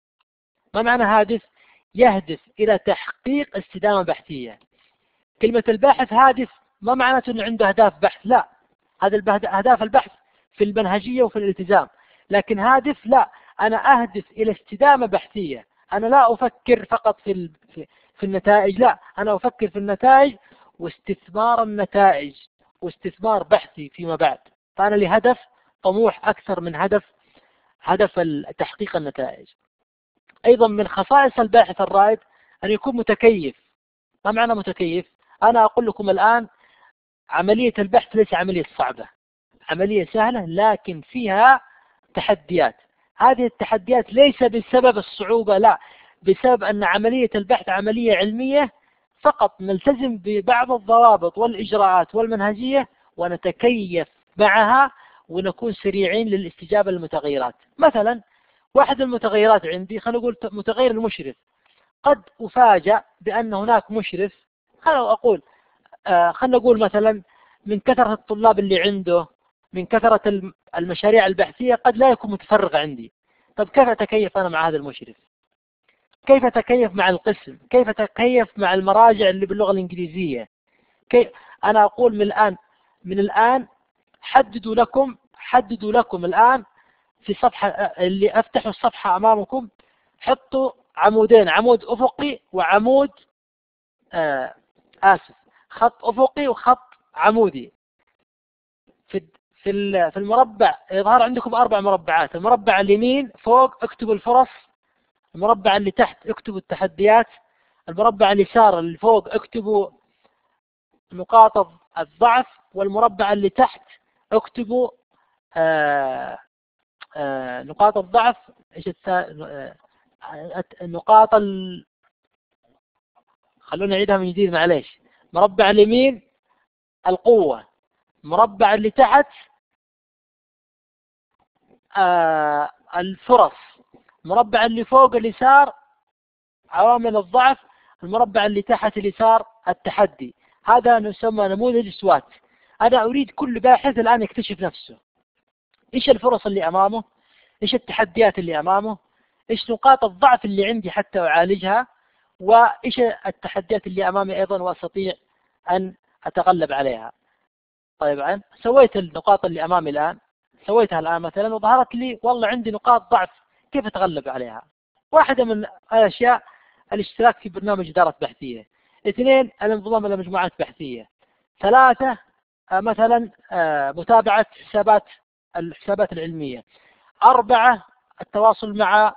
ما معنى هادف؟ يهدف إلى تحقيق استدامة بحثية. كلمة الباحث هادف ما معناته أنه عنده أهداف بحث، لا، هذا أهداف البحث في المنهجية وفي الالتزام. لكن هادف لا، أنا أهدف إلى استدامة بحثية. أنا لا أفكر فقط في النتائج، لا، أنا أفكر في النتائج واستثمار النتائج واستثمار بحثي فيما بعد. فأنا لي هدف طموح أكثر من هدف تحقيق النتائج. أيضا من خصائص الباحث الرائد أن يكون متكيف. ما معنى متكيف؟ أنا أقول لكم الآن عملية البحث ليس عملية صعبة، عملية سهلة لكن فيها تحديات. هذه التحديات ليس بسبب الصعوبة، لا، بسبب أن عملية البحث عملية علمية فقط نلتزم ببعض الضوابط والإجراءات والمنهجية ونتكيف معها ونكون سريعين للاستجابة للمتغيرات. مثلا واحد المتغيرات عندي، خلينا نقول متغير المشرف، قد أفاجأ بأن هناك مشرف، خلينا نقول مثلا من كثرة الطلاب اللي عنده، من كثرة المشاريع البحثية قد لا يكون متفرغ عندي. طب كيف أتكيف أنا مع هذا المشرف؟ كيف أتكيف مع القسم؟ كيف أتكيف مع المراجع اللي باللغة الإنجليزية؟ أنا أقول من الآن حددوا لكم الآن في صفحة اللي أفتحوا الصفحة أمامكم، حطوا عمودين، عمود أفقي وعمود خط أفقي وخط عمودي. في المربع يظهر عندكم 4 مربعات. المربع اليمين فوق اكتبوا الفرص، المربع اللي تحت اكتبوا التحديات، المربع اليسار اللي فوق اكتبوا نقاط الضعف، والمربع اللي تحت اكتبوا نقاط الضعف. ايش نقاط خلونا نعيدها من جديد معليش. مربع اليمين القوة، المربع اللي تحت الفرص، المربع اللي فوق اليسار عوامل الضعف، المربع اللي تحت اليسار التحدي. هذا يسمى نموذج سوات. أنا أريد كل باحث الآن يكتشف نفسه، إيش الفرص اللي أمامه، إيش التحديات اللي أمامه، إيش نقاط الضعف اللي عندي حتى أعالجها، وإيش التحديات اللي أمامي أيضا وأستطيع أن أتغلب عليها. طيب سويت النقاط اللي أمامي الآن، سويتها الآن مثلا وظهرت لي والله عندي نقاط ضعف، كيف أتغلب عليها؟ واحدة من الأشياء الاشتراك في برنامج إدارة بحثية. 2 الانضمام إلى مجموعات بحثية. 3 مثلا متابعة الحسابات العلمية. 4 التواصل مع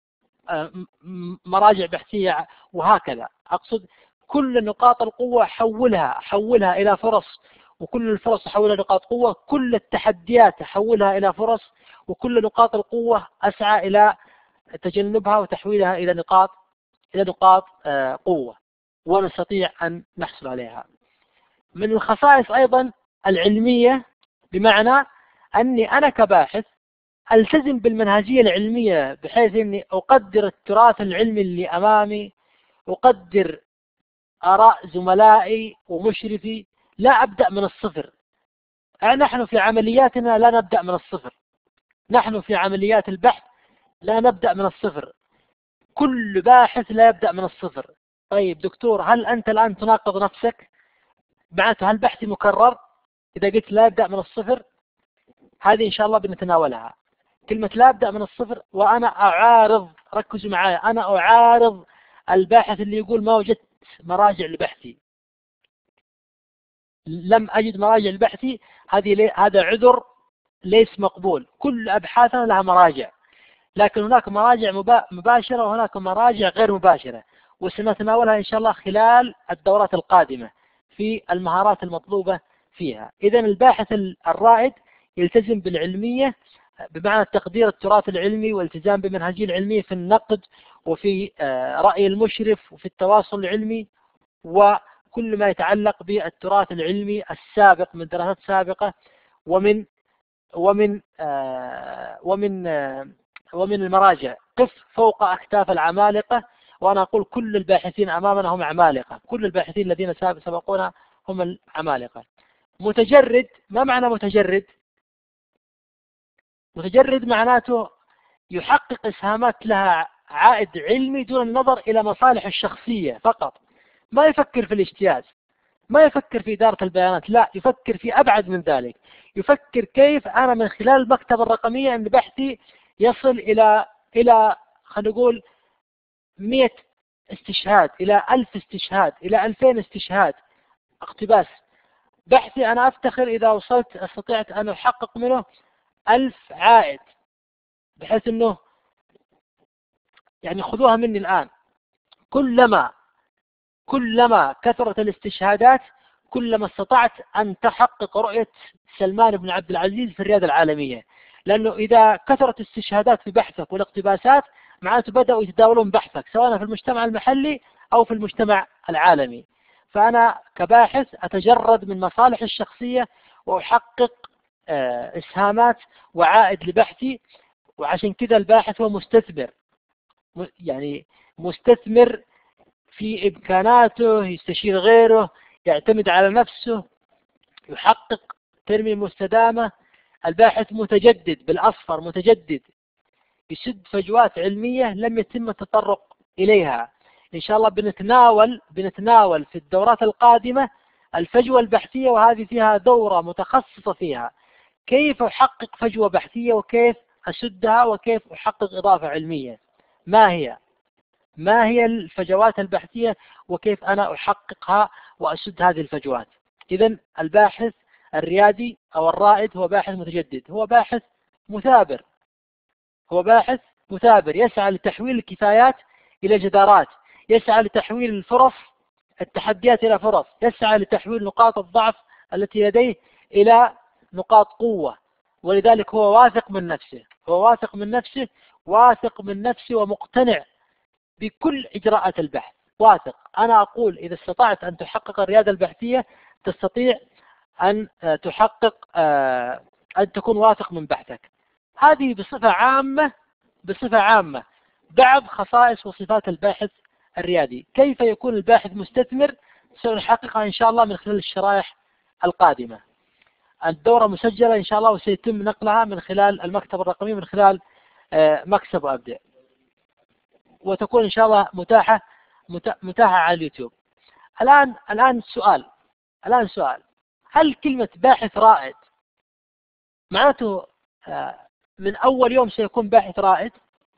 مراجع بحثية، وهكذا. أقصد كل نقاط القوة حولها إلى فرص، وكل الفرص أحولها نقاط قوة، كل التحديات أحولها إلى فرص، وكل نقاط القوة أسعى إلى تجنبها وتحويلها إلى نقاط قوة، ونستطيع أن نحصل عليها. من الخصائص أيضا العلمية، بمعنى أني أنا كباحث ألتزم بالمنهجية العلمية، بحيث أني أقدر التراث العلمي اللي أمامي، أقدر آراء زملائي ومشرفي، لا أبدأ من الصفر. نحن في عملياتنا لا نبدأ من الصفر، نحن في عمليات البحث لا نبدأ من الصفر. كل باحث لا يبدأ من الصفر، طيب دكتور، هل أنت الآن تناقض نفسك؟ معناته هل بحثي مكرر إذا قلت لا أبدأ من الصفر؟ هذه إن شاء الله بنتناولها. كلمة لا أبدأ من الصفر، وأنا أعارض، ركزوا معايا، أنا أعارض الباحث اللي يقول ما وجدت مراجع لبحثي، لم أجد مراجع لبحثي. هذا عذر ليس مقبول. كل أبحاثنا لها مراجع، لكن هناك مراجع مباشرة وهناك مراجع غير مباشرة، وسنتناولها إن شاء الله خلال الدورات القادمة في المهارات المطلوبة فيها. إذا الباحث الرائد يلتزم بالعلمية، بمعنى تقدير التراث العلمي والالتزام بمنهجية العلمية في النقد وفي رأي المشرف وفي التواصل العلمي، وكل ما يتعلق بالتراث العلمي السابق من دراسات سابقة ومن ومن ومن ومن المراجع. قف فوق أكتاف العمالقة. وأنا أقول كل الباحثين أمامنا هم عمالقة، كل الباحثين الذين سبقونا هم العمالقة. متجرد، ما معنى متجرد؟ متجرد معناته يحقق إسهامات لها عائد علمي دون النظر إلى مصالح الشخصية فقط. ما يفكر في الاجتياز، ما يفكر في إدارة البيانات، لا، يفكر في أبعد من ذلك. يفكر كيف أنا من خلال المكتبة الرقمية أن بحثي يصل إلى خلينا نقول 100 استشهاد، إلى 1000 استشهاد، إلى 2000 استشهاد اقتباس. بحثي أنا أفتخر إذا استطعت أن أحقق منه 1000 عائد، بحيث أنه يعني خذوها مني الآن، كلما كثرت الاستشهادات كلما استطعت أن تحقق رؤية سلمان بن عبد العزيز في الريادة العالمية. لأنه إذا كثرت الاستشهادات في بحثك والاقتباسات معناته بدأوا يتداولون بحثك سواء في المجتمع المحلي أو في المجتمع العالمي. فأنا كباحث أتجرد من مصالح الشخصية وأحقق إسهامات وعائد لبحثي. وعشان كذا الباحث هو مستثمر، يعني مستثمر في إمكاناته، يستشير غيره، يعتمد على نفسه، يحقق تنمية مستدامة. الباحث متجدد بالأصفر، متجدد، يسد فجوات علمية لم يتم التطرق إليها. إن شاء الله بنتناول في الدورات القادمة الفجوة البحثية، وهذه فيها دورة متخصصة فيها كيف أحقق فجوة بحثية وكيف أسدها وكيف أحقق إضافة علمية. ما هي الفجوات البحثية وكيف أنا أحققها وأسد هذه الفجوات. إذن الباحث الريادي أو الرائد هو باحث متجدد، هو باحث مثابر، يسعى لتحويل الكفايات إلى جدارات، يسعى لتحويل الفرص التحديات إلى فرص، يسعى لتحويل نقاط الضعف التي لديه إلى نقاط قوة. ولذلك هو واثق من نفسه ومقتنع بكل إجراءات البحث. واثق. أنا أقول إذا استطعت أن تحقق الريادة البحثية تستطيع أن تحقق أن تكون واثق من بحثك. هذه بصفة عامة بعض خصائص وصفات الباحث الريادي. كيف يكون الباحث مستثمر سنحققها إن شاء الله من خلال الشرائح القادمة. الدورة مسجلة إن شاء الله وسيتم نقلها من خلال المكتبة الرقمية، من خلال مكسب وأبدع، وتكون إن شاء الله متاحة على اليوتيوب. الآن سؤال، هل كلمة باحث رائد معناته من أول يوم سيكون باحث رائد؟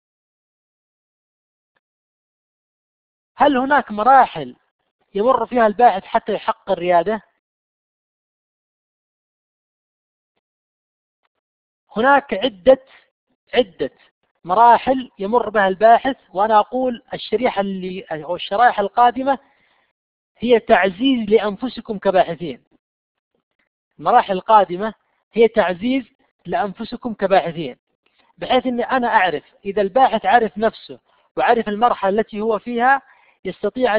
هل هناك مراحل يمر فيها الباحث حتى يحقق الريادة؟ هناك عدة مراحل يمر بها الباحث، وأنا أقول الشرائح القادمة هي تعزيز لأنفسكم كباحثين. المراحل القادمة هي تعزيز لأنفسكم كباحثين، بحيث أن أنا أعرف إذا الباحث عرف نفسه وعرف المرحلة التي هو فيها يستطيع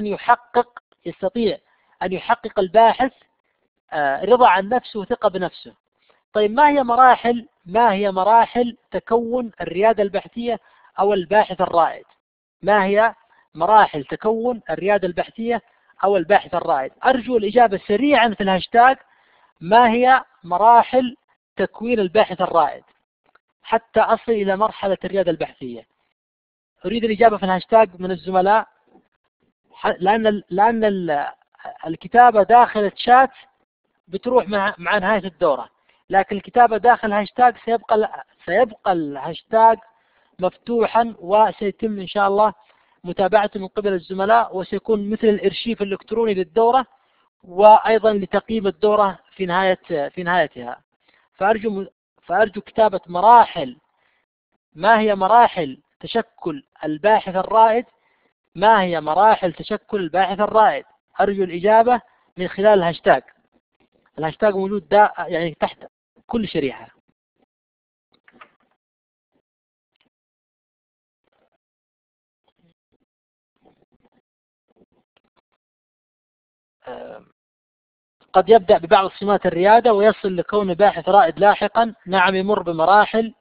أن يحقق الباحث رضا عن نفسه وثقة بنفسه. طيب ما هي مراحل تكون الريادة البحثية أو الباحث الرائد؟ ما هي مراحل تكون الريادة البحثية أو الباحث الرائد؟ أرجو الإجابة سريعا في الهاشتاج. ما هي مراحل تكوين الباحث الرائد حتى أصل إلى مرحلة الريادة البحثية؟ أريد الإجابة في الهاشتاج من الزملاء لأن الكتابة داخل الشات بتروح مع نهاية الدورة، لكن الكتابة داخل هاشتاج سيبقى الهاشتاج مفتوحا، وسيتم إن شاء الله متابعته من قبل الزملاء، وسيكون مثل الإرشيف الإلكتروني للدورة، وأيضا لتقييم الدورة في نهايتها. فأرجو كتابة مراحل، ما هي مراحل تشكل الباحث الرائد؟ ما هي مراحل تشكل الباحث الرائد؟ أرجو الإجابة من خلال الهاشتاج. الهاشتاج موجود يعني تحت كل شريحة. قد يبدأ ببعض سمات الريادة ويصل لكون باحث رائد لاحقا. نعم، يمر بمراحل.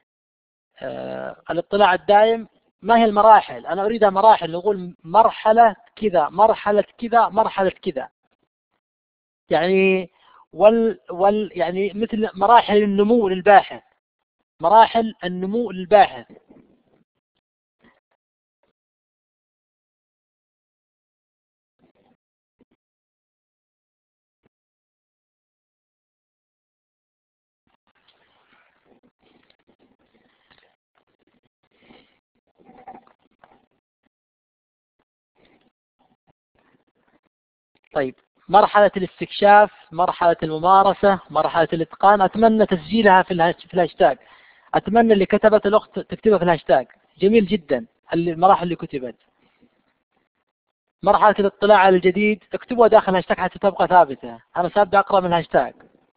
الاطلاع الدائم. ما هي المراحل؟ أنا أريدها مراحل، نقول مرحلة كذا، مرحلة كذا، مرحلة كذا، يعني يعني مثل مراحل النمو للباحث، مراحل النمو للباحث. طيب، مرحلة الاستكشاف، مرحلة الممارسة، مرحلة الإتقان، أتمنى تسجيلها في الهاشتاج. أتمنى اللي كتبت الأخت تكتبها في الهاشتاج. جميل جدا المراحل اللي كتبت. مرحلة الاطلاع على الجديد اكتبوها داخل الهاشتاج حتى تبقى ثابتة. أنا سأبدأ أقرأ من الهاشتاج.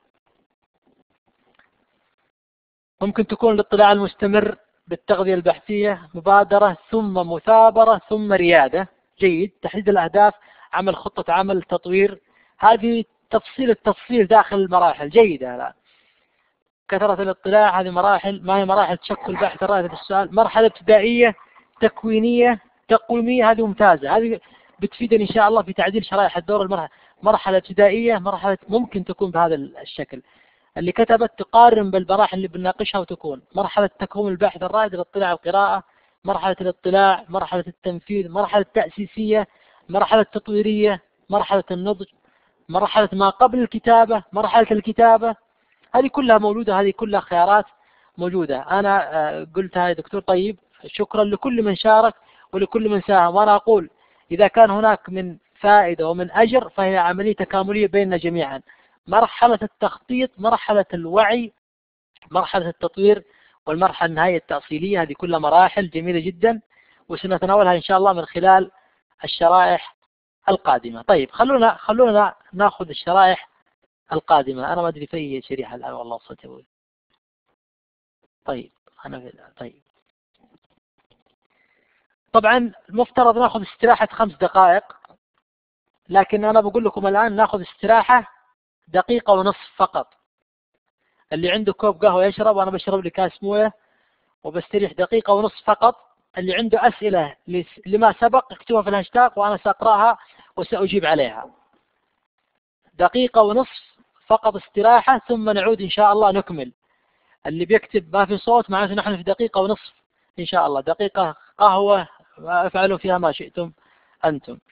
ممكن تكون الاطلاع المستمر بالتغذية البحثية، مبادرة ثم مثابرة ثم ريادة. جيد. تحديد الأهداف، عمل خطة عمل، تطوير. هذه التفصيل داخل المراحل جيدة. لا. كثرة الاطلاع، هذه مراحل. ما هي مراحل تشكل باحث الرائد في السؤال؟ مرحلة ابتدائية، تكوينية، تقويمية. هذه ممتازة، هذه بتفيدني إن شاء الله في تعديل شرائح الدور. مرحلة ابتدائية، مرحلة ممكن تكون بهذا الشكل. اللي كتبت تقارن بالمراحل اللي بنناقشها، وتكون مرحلة تكوين الباحث الرائد، الاطلاع على القراءة، مرحلة الاطلاع، مرحلة التنفيذ، مرحلة تأسيسية، مرحلة تطويرية، مرحلة النضج، مرحلة ما قبل الكتابة، مرحلة الكتابة. هذه كلها موجودة، هذه كلها خيارات موجودة. أنا قلتها يا دكتور. طيب، شكرا لكل من شارك ولكل من ساهم. وأنا أقول إذا كان هناك من فائدة ومن أجر فهي عملية تكاملية بيننا جميعا. مرحلة التخطيط، مرحلة الوعي، مرحلة التطوير، والمرحلة النهائية التأصيلية. هذه كلها مراحل جميلة جدا، وسنتناولها إن شاء الله من خلال الشرائح القادمة. طيب، خلونا ناخذ الشرائح القادمة. أنا ما أدري في أي شريحة الآن والله صوتي أقول. طيب، طيب، طبعا المفترض ناخذ استراحة 5 دقائق، لكن أنا بقول لكم الآن ناخذ استراحة دقيقة ونصف فقط. اللي عنده كوب قهوة يشرب، وأنا بشرب لي كاس موية وبستريح دقيقة ونصف فقط. اللي عنده أسئلة لما سبق اكتبها في الهاشتاج وأنا سأقرأها وسأجيب عليها. دقيقة ونصف فقط استراحة، ثم نعود إن شاء الله نكمل. اللي بيكتب ما في صوت معناته نحن في دقيقة ونصف إن شاء الله. دقيقة قهوة، افعلوا فيها ما شئتم أنتم.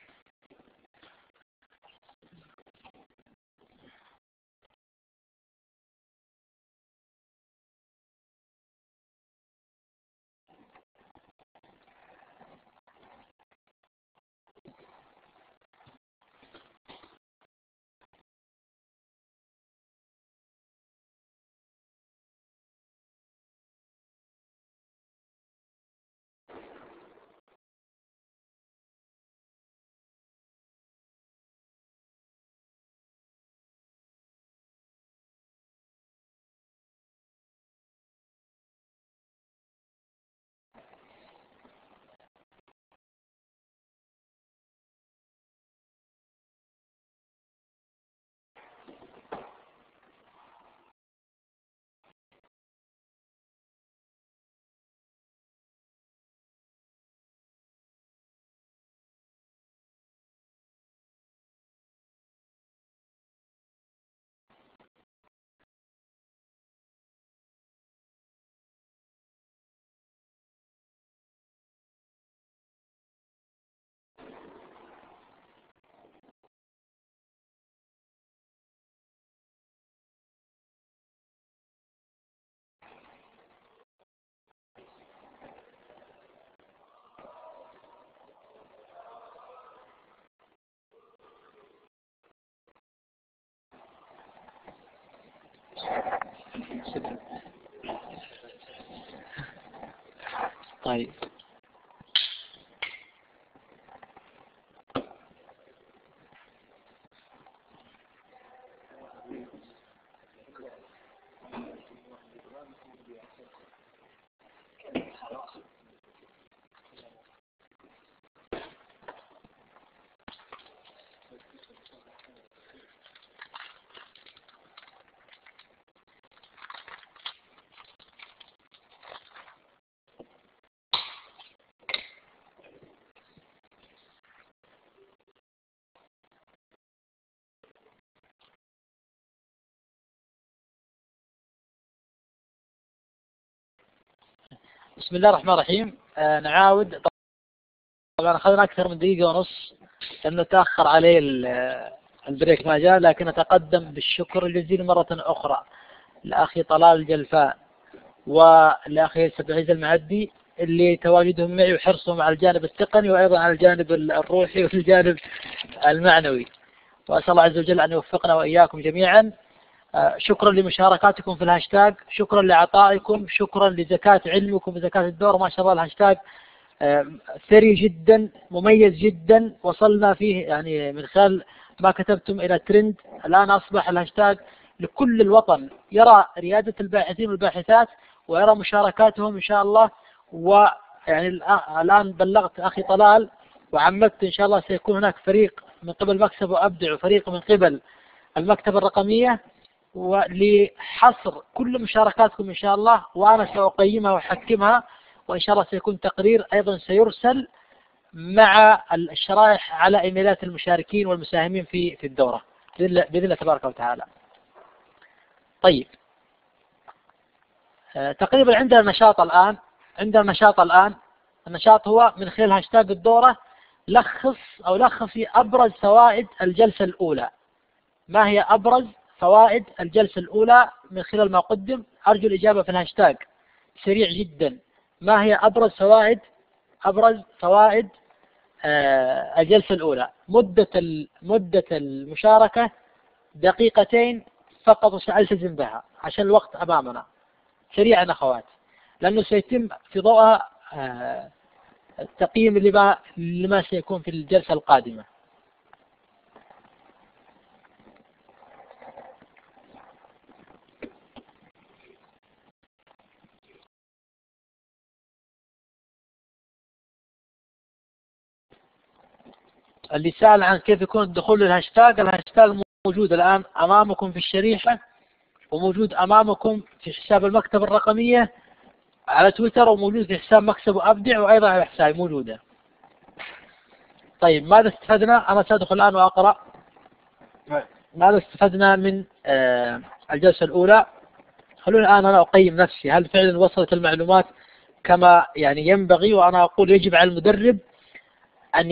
طيب بسم الله الرحمن الرحيم. نعاود. طبعا أخذنا أكثر من دقيقة ونص لأنه تأخر عليه البريك ما جاء، لكن أتقدم بالشكر الجزيل مرة أخرى لأخي طلال الجلفاء والأخي سبعيد المعدي اللي تواجدهم معي وحرصهم على الجانب التقني وأيضا على الجانب الروحي والجانب المعنوي، وأسأل الله عز وجل أن يوفقنا وإياكم جميعا. شكرا لمشاركاتكم في الهاشتاج، شكرا لعطائكم، شكرا لزكاة علمكم وزكاة الدور. ما شاء الله الهاشتاج ثري جدا، مميز جدا، وصلنا فيه يعني من خلال ما كتبتم إلى ترند. الآن أصبح الهاشتاج لكل الوطن يرى ريادة الباحثين والباحثات ويرى مشاركاتهم إن شاء الله. ويعني الآن بلغت أخي طلال وعمدت إن شاء الله سيكون هناك فريق من قبل مكسب وأبدع وفريق من قبل المكتبة الرقمية ولحصر كل مشاركاتكم إن شاء الله، وأنا سأقيمها وأحكمها، وإن شاء الله سيكون تقرير أيضا سيرسل مع الشرائح على إيميلات المشاركين والمساهمين في الدورة بإذن الله تبارك وتعالى. طيب تقريبا عندنا نشاط الآن. النشاط هو من خلال هاشتاج الدورة لخصي أبرز فوائد الجلسة الأولى. ما هي أبرز فوائد الجلسة الأولى من خلال ما قدم؟ أرجو الإجابة في الهاشتاج سريع جدا. ما هي أبرز فوائد الجلسة الأولى؟ مدة المشاركة 2 دقيقة فقط، وسألتزم بها عشان الوقت أمامنا. سريعا أخوات، لأنه سيتم في ضوءها التقييم لما سيكون في الجلسة القادمة. اللي سأل عن كيف يكون الدخول للهاشتاج، الهاشتاج موجود الآن أمامكم في الشريحة، وموجود أمامكم في حساب المكتبة الرقمية على تويتر، وموجود في حساب مكسب وأبدع، وأيضا على حسابي موجودة. طيب ماذا استفدنا؟ أنا سأدخل الآن وأقرأ ماذا استفدنا من الجلسة الأولى. خلوني الآن أنا أقيم نفسي، هل فعلا وصلت المعلومات كما يعني ينبغي؟ وأنا أقول يجب على المدرب أن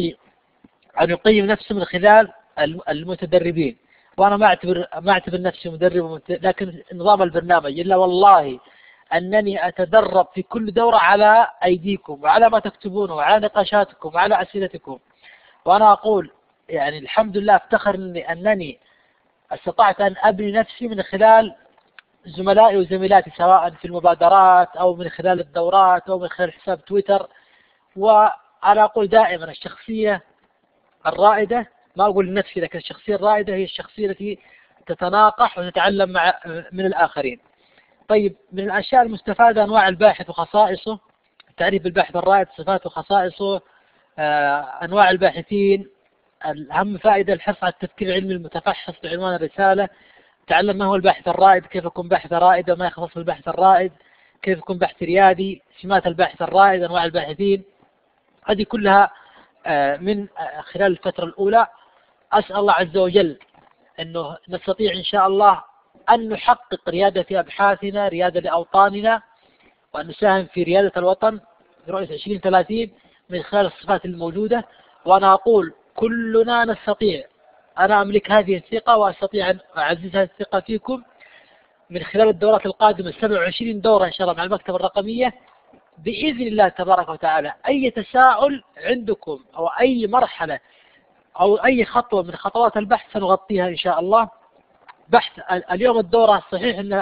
يقيم نفسه من خلال المتدربين. وأنا ما أعتبر نفسي مدرب، لكن نظام البرنامج إلا والله أنني أتدرب في كل دورة على أيديكم وعلى ما تكتبونه وعلى نقاشاتكم وعلى أسئلتكم. وأنا أقول يعني الحمد لله أفتخر أنني استطعت أن أبني نفسي من خلال زملائي وزميلاتي، سواء في المبادرات أو من خلال الدورات أو من خلال حساب تويتر. وأنا أقول دائما الشخصية الرائدة، ما أقول لنفسي لكن الشخصية الرائدة هي الشخصية التي تتناقح وتتعلم من الآخرين. طيب من الأشياء المستفادة أنواع الباحث وخصائصه، تعريف الباحث الرائد، صفاته وخصائصه، أنواع الباحثين. أهم فائدة الحرص على التفكير العلمي المتفحص بعنوان الرسالة. تعلم ما هو الباحث الرائد، كيف يكون باحث رائد وما يخص الباحث الرائد، كيف يكون باحث ريادي، سمات الباحث الرائد، أنواع الباحثين. هذه كلها من خلال الفترة الأولى. أسأل الله عز وجل أنه نستطيع إن شاء الله أن نحقق ريادة في أبحاثنا، ريادة لأوطاننا، وأن نساهم في ريادة الوطن في رؤية 2030 من خلال الصفات الموجودة. وأنا أقول كلنا نستطيع. أنا أملك هذه الثقة وأستطيع أن أعزز هذه الثقة فيكم من خلال الدورات القادمة 27 دورة إن شاء الله مع المكتبة الرقمية بإذن الله تبارك وتعالى. أي تساؤل عندكم أو أي مرحلة أو أي خطوة من خطوات البحث سنغطيها إن شاء الله. بحث اليوم الدورة صحيح أن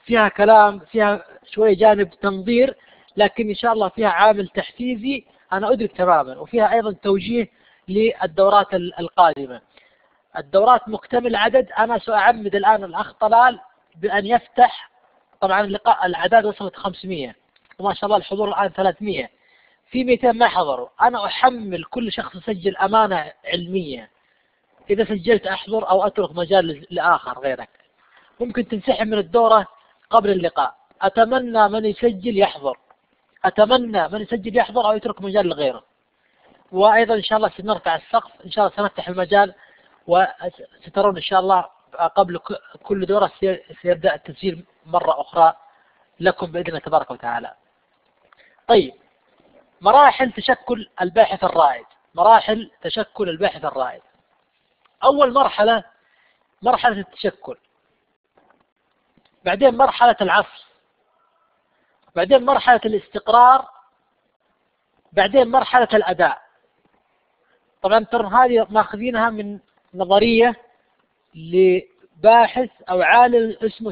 فيها كلام، فيها شوية جانب تنظير، لكن إن شاء الله فيها عامل تحفيزي أنا أدرك تماما، وفيها أيضا توجيه للدورات القادمة. الدورات مكتمل العدد. أنا سأعمد الآن الأخ طلال بأن يفتح، طبعا اللقاء الأعداد وصلت 500 وما شاء الله الحضور الآن 300، في 200 ما حضروا. أنا أحمل كل شخص يسجل أمانة علمية، إذا سجلت أحضر أو أترك مجال لآخر غيرك. ممكن تنسحب من الدورة قبل اللقاء. أتمنى من يسجل يحضر، أتمنى من يسجل يحضر أو يترك مجال لغيره. وأيضا إن شاء الله سنرفع السقف، إن شاء الله سنفتح المجال، وسترون إن شاء الله قبل كل دورة سيبدأ التسجيل مرة أخرى لكم بإذن الله تبارك وتعالى. طيب، مراحل تشكل الباحث الرائد. مراحل تشكل الباحث الرائد. أول مرحلة مرحلة التشكل، بعدين مرحلة العصف، بعدين مرحلة الاستقرار، بعدين مرحلة الأداء. طبعا ترى هذه ماخذينها من نظرية لباحث أو عالم اسمه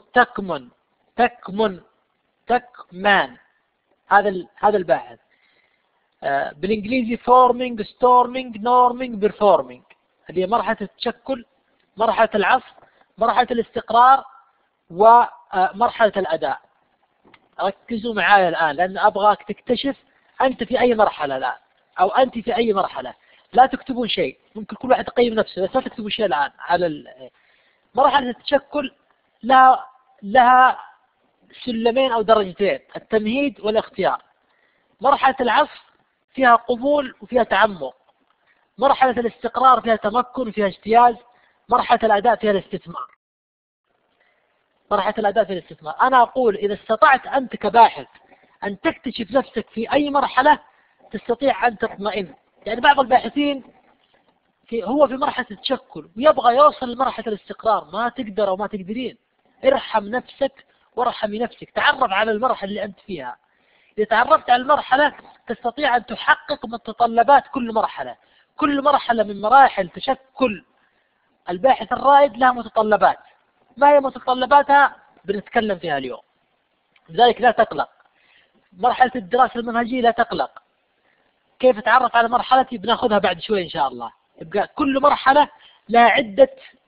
تكمان. هذا الباحث بالإنجليزي forming storming norming performing. هذه مرحلة التشكل، مرحلة العصف، مرحلة الاستقرار، ومرحلة الأداء. ركزوا معايا الآن لأن أبغاك تكتشف أنت في أي مرحلة الآن، أو أنت في أي مرحلة. لا تكتبون شيء، ممكن كل واحد يقيم نفسه، بس لا تكتبوا شيء الآن على مرحلة التشكل. لها سلمين أو درجتين، التمهيد والاختيار. مرحلة العصف فيها قبول وفيها تعمق. مرحلة الاستقرار فيها تمكن وفيها اجتياز. مرحلة الأداء فيها الاستثمار. مرحلة الأداء فيها الاستثمار. أنا أقول إذا استطعت أنت كباحث أن تكتشف نفسك في أي مرحلة تستطيع أن تطمئن. يعني بعض الباحثين هو في مرحلة التشكل ويبغى يوصل لمرحلة الاستقرار، ما تقدر أو ما تقدرين. ارحم نفسك وارحمي نفسك، تعرف على المرحلة اللي أنت فيها. إذا تعرفت على المرحلة تستطيع أن تحقق متطلبات كل مرحلة. كل مرحلة من مراحل تشكل الباحث الرائد لها متطلبات. ما هي متطلباتها؟ بنتكلم فيها اليوم. لذلك لا تقلق. مرحلة الدراسة المنهجية لا تقلق. كيف أتعرف على مرحلتي بناخذها بعد شوي إن شاء الله. يبقى كل مرحلة لها عدة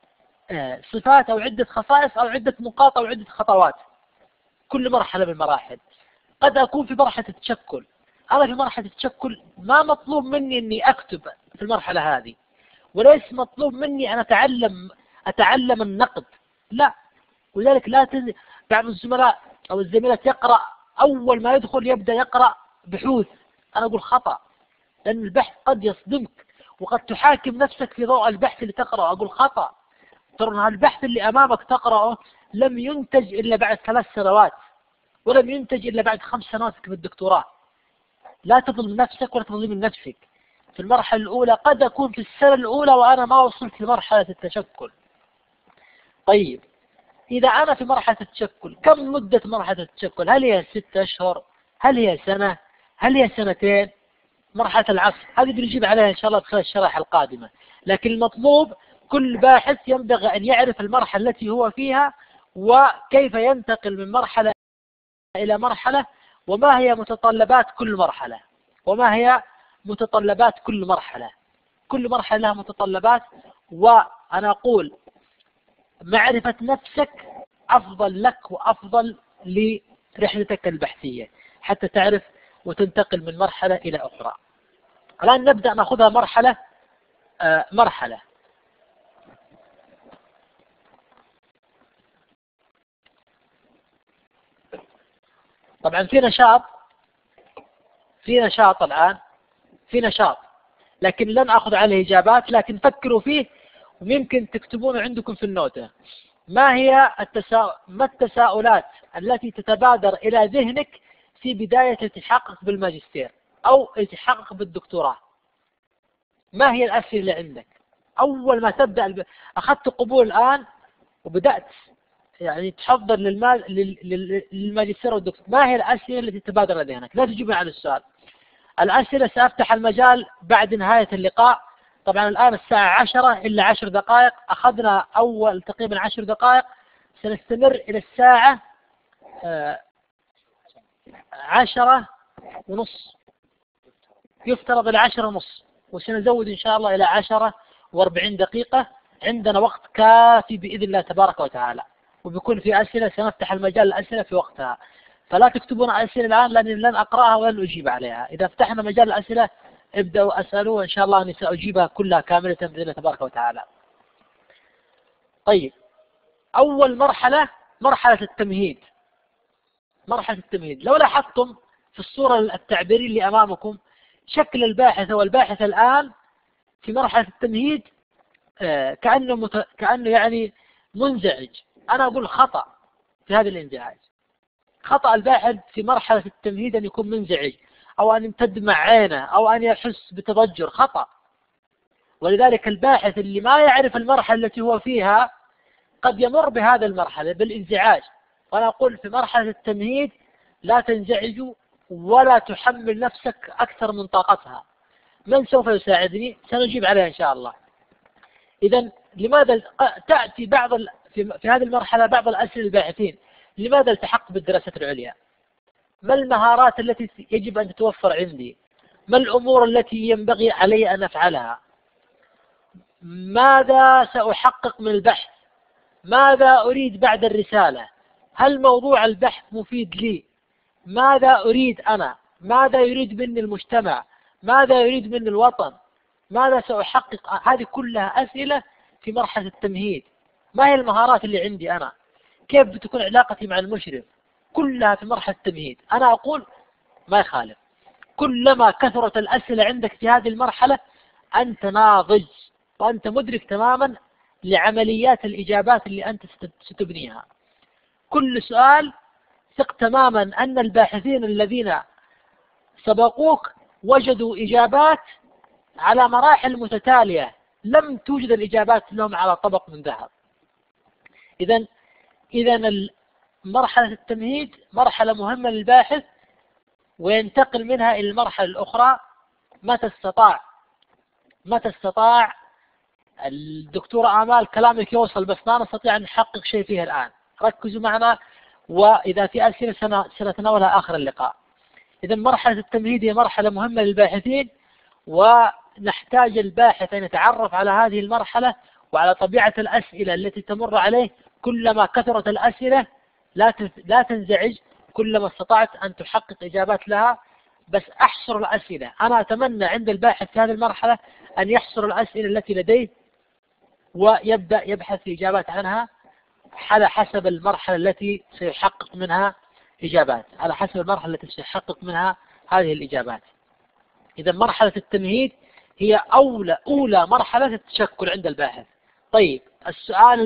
صفات أو عدة خصائص أو عدة نقاط أو عدة خطوات. كل مرحلة من المراحل. قد أكون في مرحلة التشكل. أنا في مرحلة التشكل ما مطلوب مني أني أكتب في المرحلة هذه، وليس مطلوب مني أن أتعلم النقد، لا. ولذلك لا بعض الزملاء أو الزميلات يقرأ أول ما يدخل يبدأ يقرأ بحوث. أنا أقول خطأ، لأن البحث قد يصدمك وقد تحاكم نفسك في ضوء البحث اللي تقرأه. أقول خطأ. ترى البحث اللي أمامك تقرأه لم ينتج إلا بعد 3 سنوات، ولم ينتج إلا بعد 5 سنوات في الدكتوراه. لا تظلم نفسك ولا تظلم نفسك. في المرحلة الأولى قد أكون في السنة الأولى وأنا ما وصلت لمرحلة التشكل. طيب، إذا أنا في مرحلة التشكل، كم مدة مرحلة التشكل؟ هل هي 6 أشهر؟ هل هي سنة؟ هل هي 2 سنين؟ مرحلة العصر هذه بنجيب عليها إن شاء الله خلال الشرائح القادمة. لكن المطلوب كل باحث ينبغي أن يعرف المرحلة التي هو فيها وكيف ينتقل من مرحلة إلى مرحلة، وما هي متطلبات كل مرحلة. وما هي متطلبات كل مرحلة. كل مرحلة لها متطلبات. وأنا أقول معرفة نفسك أفضل لك وأفضل لرحلتك البحثية حتى تعرف وتنتقل من مرحلة إلى أخرى. الآن نبدأ نأخذها مرحلة مرحلة. طبعا في نشاط الآن، في نشاط، لكن لن أخذ عليه إجابات، لكن فكروا فيه ويمكن تكتبونه عندكم في النوتة. ما التساؤلات التي تتبادر إلى ذهنك في بداية التحقق بالماجستير أو التحقق بالدكتوراه؟ ما هي الأسئلة اللي عندك أول ما تبدأ أخذت قبول الآن وبدأت يعني تحضر للماجستير والدكتوراه؟ ما هي الأسئلة التي تتبادر إلى ذهنك؟ لا تجيبها على السؤال. الأسئلة سأفتح المجال بعد نهاية اللقاء. طبعا الآن الساعة 10 إلا 10 دقائق، أخذنا أول تقريبا 10 دقائق، سنستمر إلى الساعة 10:30، يفترض إلى 10:30، وسنزود إن شاء الله إلى 10:40 دقيقة. عندنا وقت كافي بإذن الله تبارك وتعالى، وبيكون في أسئلة، سنفتح المجال الأسئلة في وقتها، فلا تكتبون أسئلة الآن لأني لن أقرأها ولن أجيب عليها. إذا فتحنا مجال الأسئلة ابدأوا أسألوا، وإن شاء الله أني سأجيبها كلها كاملة بإذن الله تبارك وتعالى. طيب، أول مرحلة مرحلة التمهيد. مرحلة التمهيد، لو لاحظتم في الصورة التعبيرية اللي أمامكم، شكل الباحث والباحث الآن في مرحلة التمهيد كأنه يعني منزعج. أنا أقول خطأ في هذا الانزعاج. خطأ الباحث في مرحلة التمهيد أن يكون منزعج، أو أن يمتد مع عينه، أو أن يحس بتضجر. خطأ. ولذلك الباحث اللي ما يعرف المرحلة التي هو فيها قد يمر بهذا المرحلة بالانزعاج. وأنا أقول في مرحلة التمهيد لا تنزعج ولا تحمل نفسك أكثر من طاقتها. من سوف يساعدني؟ سنجيب عليها إن شاء الله. إذا لماذا تأتي في هذه المرحلة بعض الأسئلة الباحثين؟ لماذا التحقت بالدراسات العليا؟ ما المهارات التي يجب أن تتوفر عندي؟ ما الأمور التي ينبغي علي أن أفعلها؟ ماذا سأحقق من البحث؟ ماذا أريد بعد الرسالة؟ هل موضوع البحث مفيد لي؟ ماذا أريد أنا؟ ماذا يريد مني المجتمع؟ ماذا يريد مني الوطن؟ ماذا سأحقق؟ هذه كلها أسئلة في مرحلة التمهيد. ما هي المهارات اللي عندي أنا؟ كيف بتكون علاقتي مع المشرف؟ كلها في مرحلة التمهيد. أنا أقول ما يخالف، كلما كثرت الأسئلة عندك في هذه المرحلة أنت ناضج، وأنت مدرك تماما لعمليات الإجابات اللي أنت ستبنيها. كل سؤال ثق تماما أن الباحثين الذين سبقوك وجدوا إجابات على مراحل متتالية لم توجد الإجابات لهم على طبق من ذهب. إذن مرحلة التمهيد مرحلة مهمة للباحث، وينتقل منها إلى المرحلة الأخرى متى استطاع الدكتورة آمال كلامك يوصل، بس ما نستطيع أن نحقق شيء فيه الآن. ركزوا معنا، وإذا في أسئلة سنتناولها آخر اللقاء. إذا مرحلة التمهيد هي مرحلة مهمة للباحثين، ونحتاج الباحث أن يتعرف على هذه المرحلة وعلى طبيعة الأسئلة التي تمر عليه. كلما كثرت الأسئلة لا تنزعج، كلما استطعت أن تحقق إجابات لها، بس أحصر الأسئلة. أنا أتمنى عند الباحث في هذه المرحلة أن يحصر الأسئلة التي لديه ويبدأ يبحث في إجابات عنها على حسب المرحلة التي سيحقق منها إجابات، على حسب المرحلة التي سيحقق منها هذه الإجابات. إذا مرحلة التمهيد هي أولى مرحلة التشكل عند الباحث. طيب، السؤال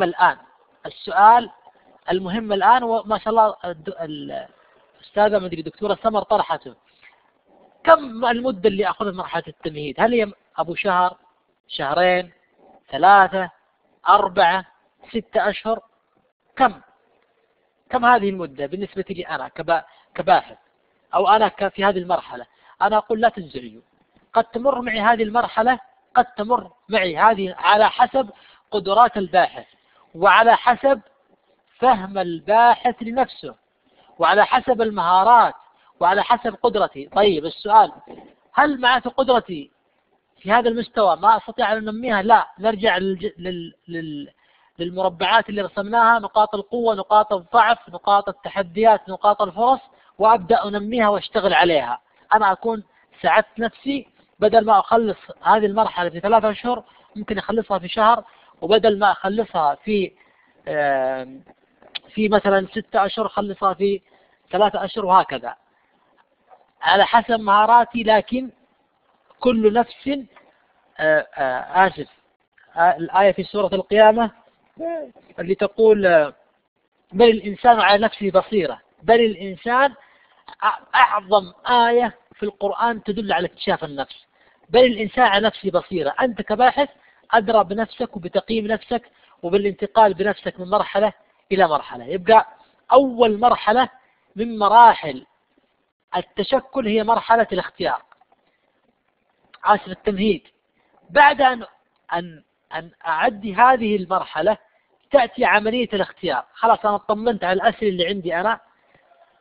المهم الآن وما شاء الله الأستاذة مدري دكتورة سمر طرحته، كم المدة اللي أخذت مرحلة التمهيد؟ هل هي أبو شهر، شهرين، 3، 4، 6 أشهر؟ كم هذه المدة بالنسبة لي أنا كباحث، أو أنا في هذه المرحلة؟ أنا أقول لا تنزعجوا، قد تمر معي هذه المرحلة، قد تمر معي هذه على حسب قدرات الباحث، وعلى حسب فهم الباحث لنفسه، وعلى حسب المهارات، وعلى حسب قدرتي. طيب، السؤال: هل معناته قدرتي في هذا المستوى ما أستطيع أن أنميها؟ لا، نرجع للمربعات اللي رسمناها، نقاط القوة، نقاط الضعف، نقاط التحديات، نقاط الفرص، وأبدأ أنميها واشتغل عليها. أنا أكون ساعدت نفسي، بدل ما أخلص هذه المرحلة في 3 أشهر ممكن أخلصها في شهر، وبدل ما أخلصها في مثلا 6 أشهر أخلصها في 3 أشهر، وهكذا على حسب مهاراتي. لكن كل نفس الآية في سورة القيامة اللي تقول: بل الإنسان على نفسه بصيرة. بل الإنسان أعظم آية في القرآن تدل على اكتشاف النفس. بل الإنسان على نفسه بصيرة. أنت كباحث أدرى بنفسك وبتقييم نفسك وبالانتقال بنفسك من مرحلة إلى مرحلة. يبقى أول مرحلة من مراحل التشكل هي مرحلة الاختيار، التمهيد. بعد أن أعدي هذه المرحلة تأتي عملية الاختيار. خلاص أنا اطمنت على الأسئلة اللي عندي أنا،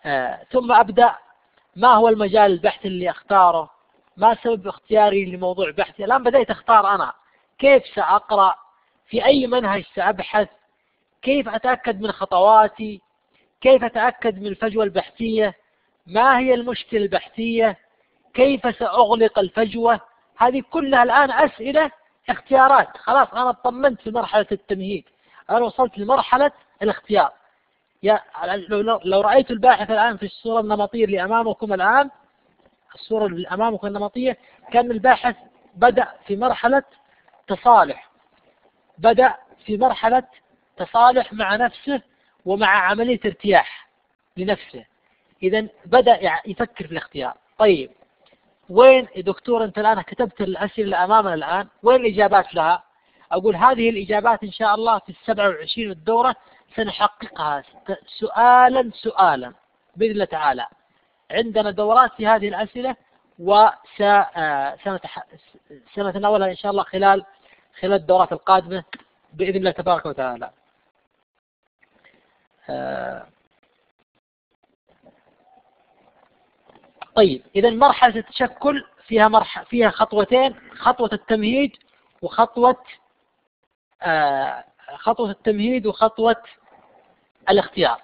ثم أبدأ ما هو المجال البحثي اللي أختاره، ما سبب اختياري لموضوع بحثي. الآن بدأت أختار أنا كيف سأقرأ، في أي منهج سأبحث، كيف أتأكد من خطواتي، كيف أتأكد من الفجوة البحثية، ما هي المشكلة البحثية، كيف سأغلق الفجوة. هذه كلها الآن أسئلة اختيارات. خلاص أنا اطمنت في مرحلة التمهيد، أنا وصلت لمرحلة الاختيار. لو رأيت الباحث الآن في الصورة النمطية اللي أمامكم الآن، الصورة اللي أمامكم النمطية، كان الباحث بدأ في مرحلة تصالح، بدأ في مرحلة تصالح مع نفسه ومع عملية ارتياح لنفسه. إذا بدأ يفكر في الاختيار. طيب وين يا دكتور أنت الآن كتبت الأسئلة اللي أمامنا الآن، وين الإجابات لها؟ أقول هذه الإجابات إن شاء الله في 27 الدورة سنحققها سؤالا سؤالا بإذن الله تعالى. عندنا دورات في هذه الأسئلة وسنتناولها إن شاء الله خلال الدورات القادمة بإذن الله تبارك وتعالى. طيب إذا مرحلة التشكل فيها خطوتين، خطوة التمهيد وخطوة التمهيد وخطوة الاختيار.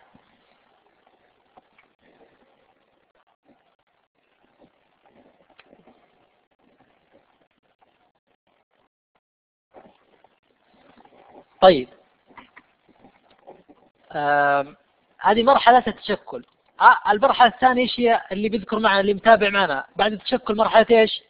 طيب هذه مرحلة التشكل. المرحلة الثانية ايش هي اللي بيذكر معنا اللي متابع معنا بعد التشكل؟ مرحلة ايش؟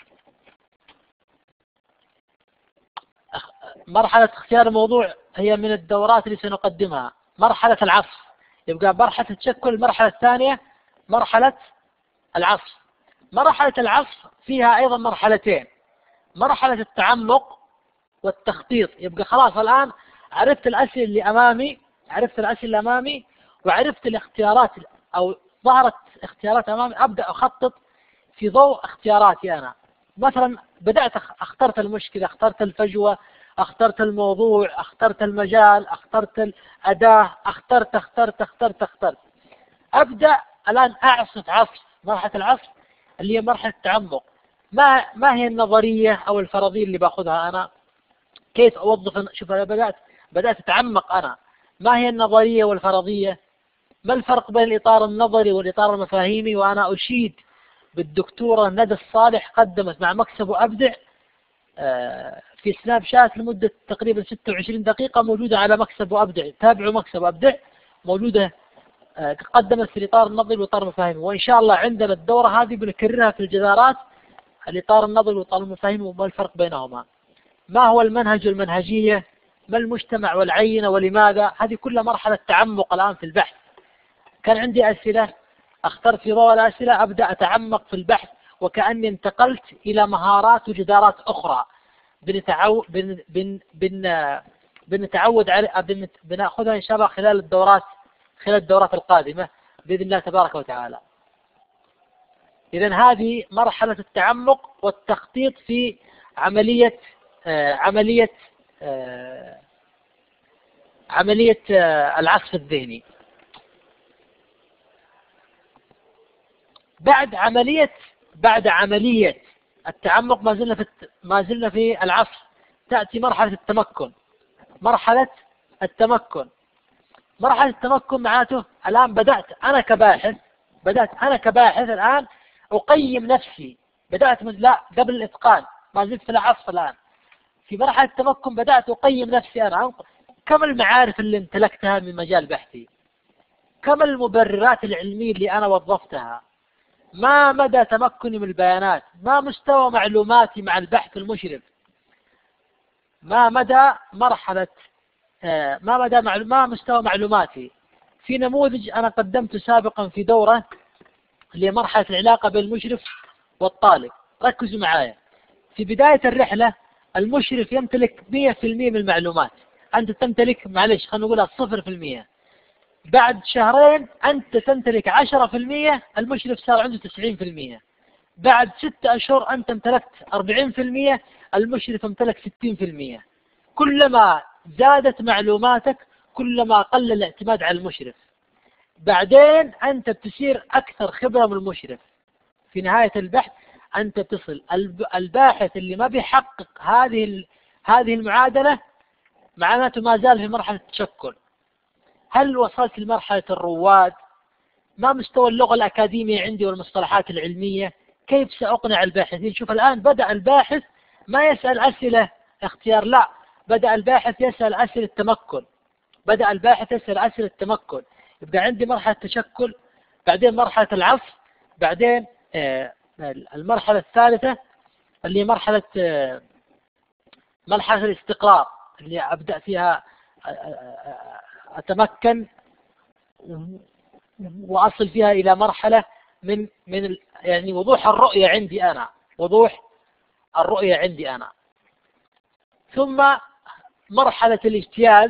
مرحلة اختيار الموضوع هي من الدورات اللي سنقدمها. مرحلة العصف، يبقى مرحلة التشكل. المرحلة الثانية مرحلة العصف. مرحلة العصف فيها أيضا مرحلتين، مرحلة التعمق والتخطيط. يبقى خلاص الآن عرفت الأسئلة اللي أمامي، وعرفت الاختيارات أو ظهرت اختيارات أمامي. أبدأ أخطط في ضوء اختياراتي أنا. مثلا بدأت اخترت المشكلة، اخترت الفجوة، اخترت الموضوع، اخترت المجال، اخترت الأداة، اخترت. أبدأ الآن أعصف عصف. مرحلة العصف اللي هي مرحلة التعمق. ما هي النظرية أو الفرضية اللي باخذها أنا؟ كيف أوظف؟ شوف أنا بدأت أتعمق أنا. ما هي النظرية والفرضية؟ ما الفرق بين الإطار النظري والإطار المفاهيمي؟ وأنا أشيد بالدكتورة ندى الصالح، قدمت مع مكسب وأبدع في سناب شات لمدة تقريبا 26 دقيقة، موجودة على مكسب وأبدع. تابعوا مكسب وأبدع، موجودة. قدمت في الإطار النظري والإطار المفاهيمي، وإن شاء الله عندنا الدورة هذه بنكررها في الجدارات، الإطار النظري والإطار المفاهيمي وما الفرق بينهما، ما هو المنهج والمنهجية، ما المجتمع والعينة ولماذا. هذه كلها مرحلة تعمق الآن في البحث. كان عندي أسئلة، اخترت في ضوء الأسئلة أبدأ أتعمق في البحث، وكأني انتقلت إلى مهارات وجدارات أخرى بنتعود على بناخذها إن شاء الله خلال الدورات القادمة بإذن الله تبارك وتعالى. إذن هذه مرحلة التعمق والتخطيط في عملية العصف الذهني. بعد عملية التعمق ما زلنا في العصف، تأتي مرحلة التمكن. مرحلة التمكن معناته الآن بدأت أنا كباحث الآن أقيم نفسي. بدأت قبل الإتقان، ما زلت في العصف الآن. في مرحلة التمكن بدأت أقيم نفسي أنا، كم المعارف اللي امتلكتها من مجال بحثي، كم المبررات العلمية اللي أنا وظفتها، ما مدى تمكني من البيانات، ما مستوى معلوماتي مع البحث المشرف، ما مستوى معلوماتي. في نموذج أنا قدمته سابقا في دورة اللي هي مرحلة العلاقة بين المشرف والطالب. ركزوا معايا، في بداية الرحلة المشرف يمتلك 100% من المعلومات، أنت تمتلك خلينا نقولها 0%. بعد شهرين أنت تمتلك 10%، المشرف صار عنده 90%. بعد 6 أشهر أنت امتلكت 40%، المشرف امتلك 60%. كلما زادت معلوماتك كلما قل الاعتماد على المشرف. بعدين أنت بتصير أكثر خبرة من المشرف. في نهاية البحث أنت تصل الباحث اللي ما بيحقق هذه المعادلة معناته ما زال في مرحلة التشكل. هل وصلت لمرحلة الرواد؟ ما مستوى اللغة الأكاديمية عندي والمصطلحات العلمية؟ كيف سأقنع الباحثين؟ شوف الآن بدأ الباحث ما يسأل أسئلة اختيار، لا، بدأ الباحث يسأل أسئلة تمكن. بدأ الباحث يسأل أسئلة تمكن. يبقى عندي مرحلة تشكل، بعدين مرحلة العصف، بعدين المرحلة الثالثة اللي هي مرحلة الاستقرار، اللي أبدأ فيها أتمكن وأصل فيها إلى مرحلة من يعني وضوح الرؤية عندي أنا، وضوح الرؤية عندي أنا. ثم مرحلة الاجتياز.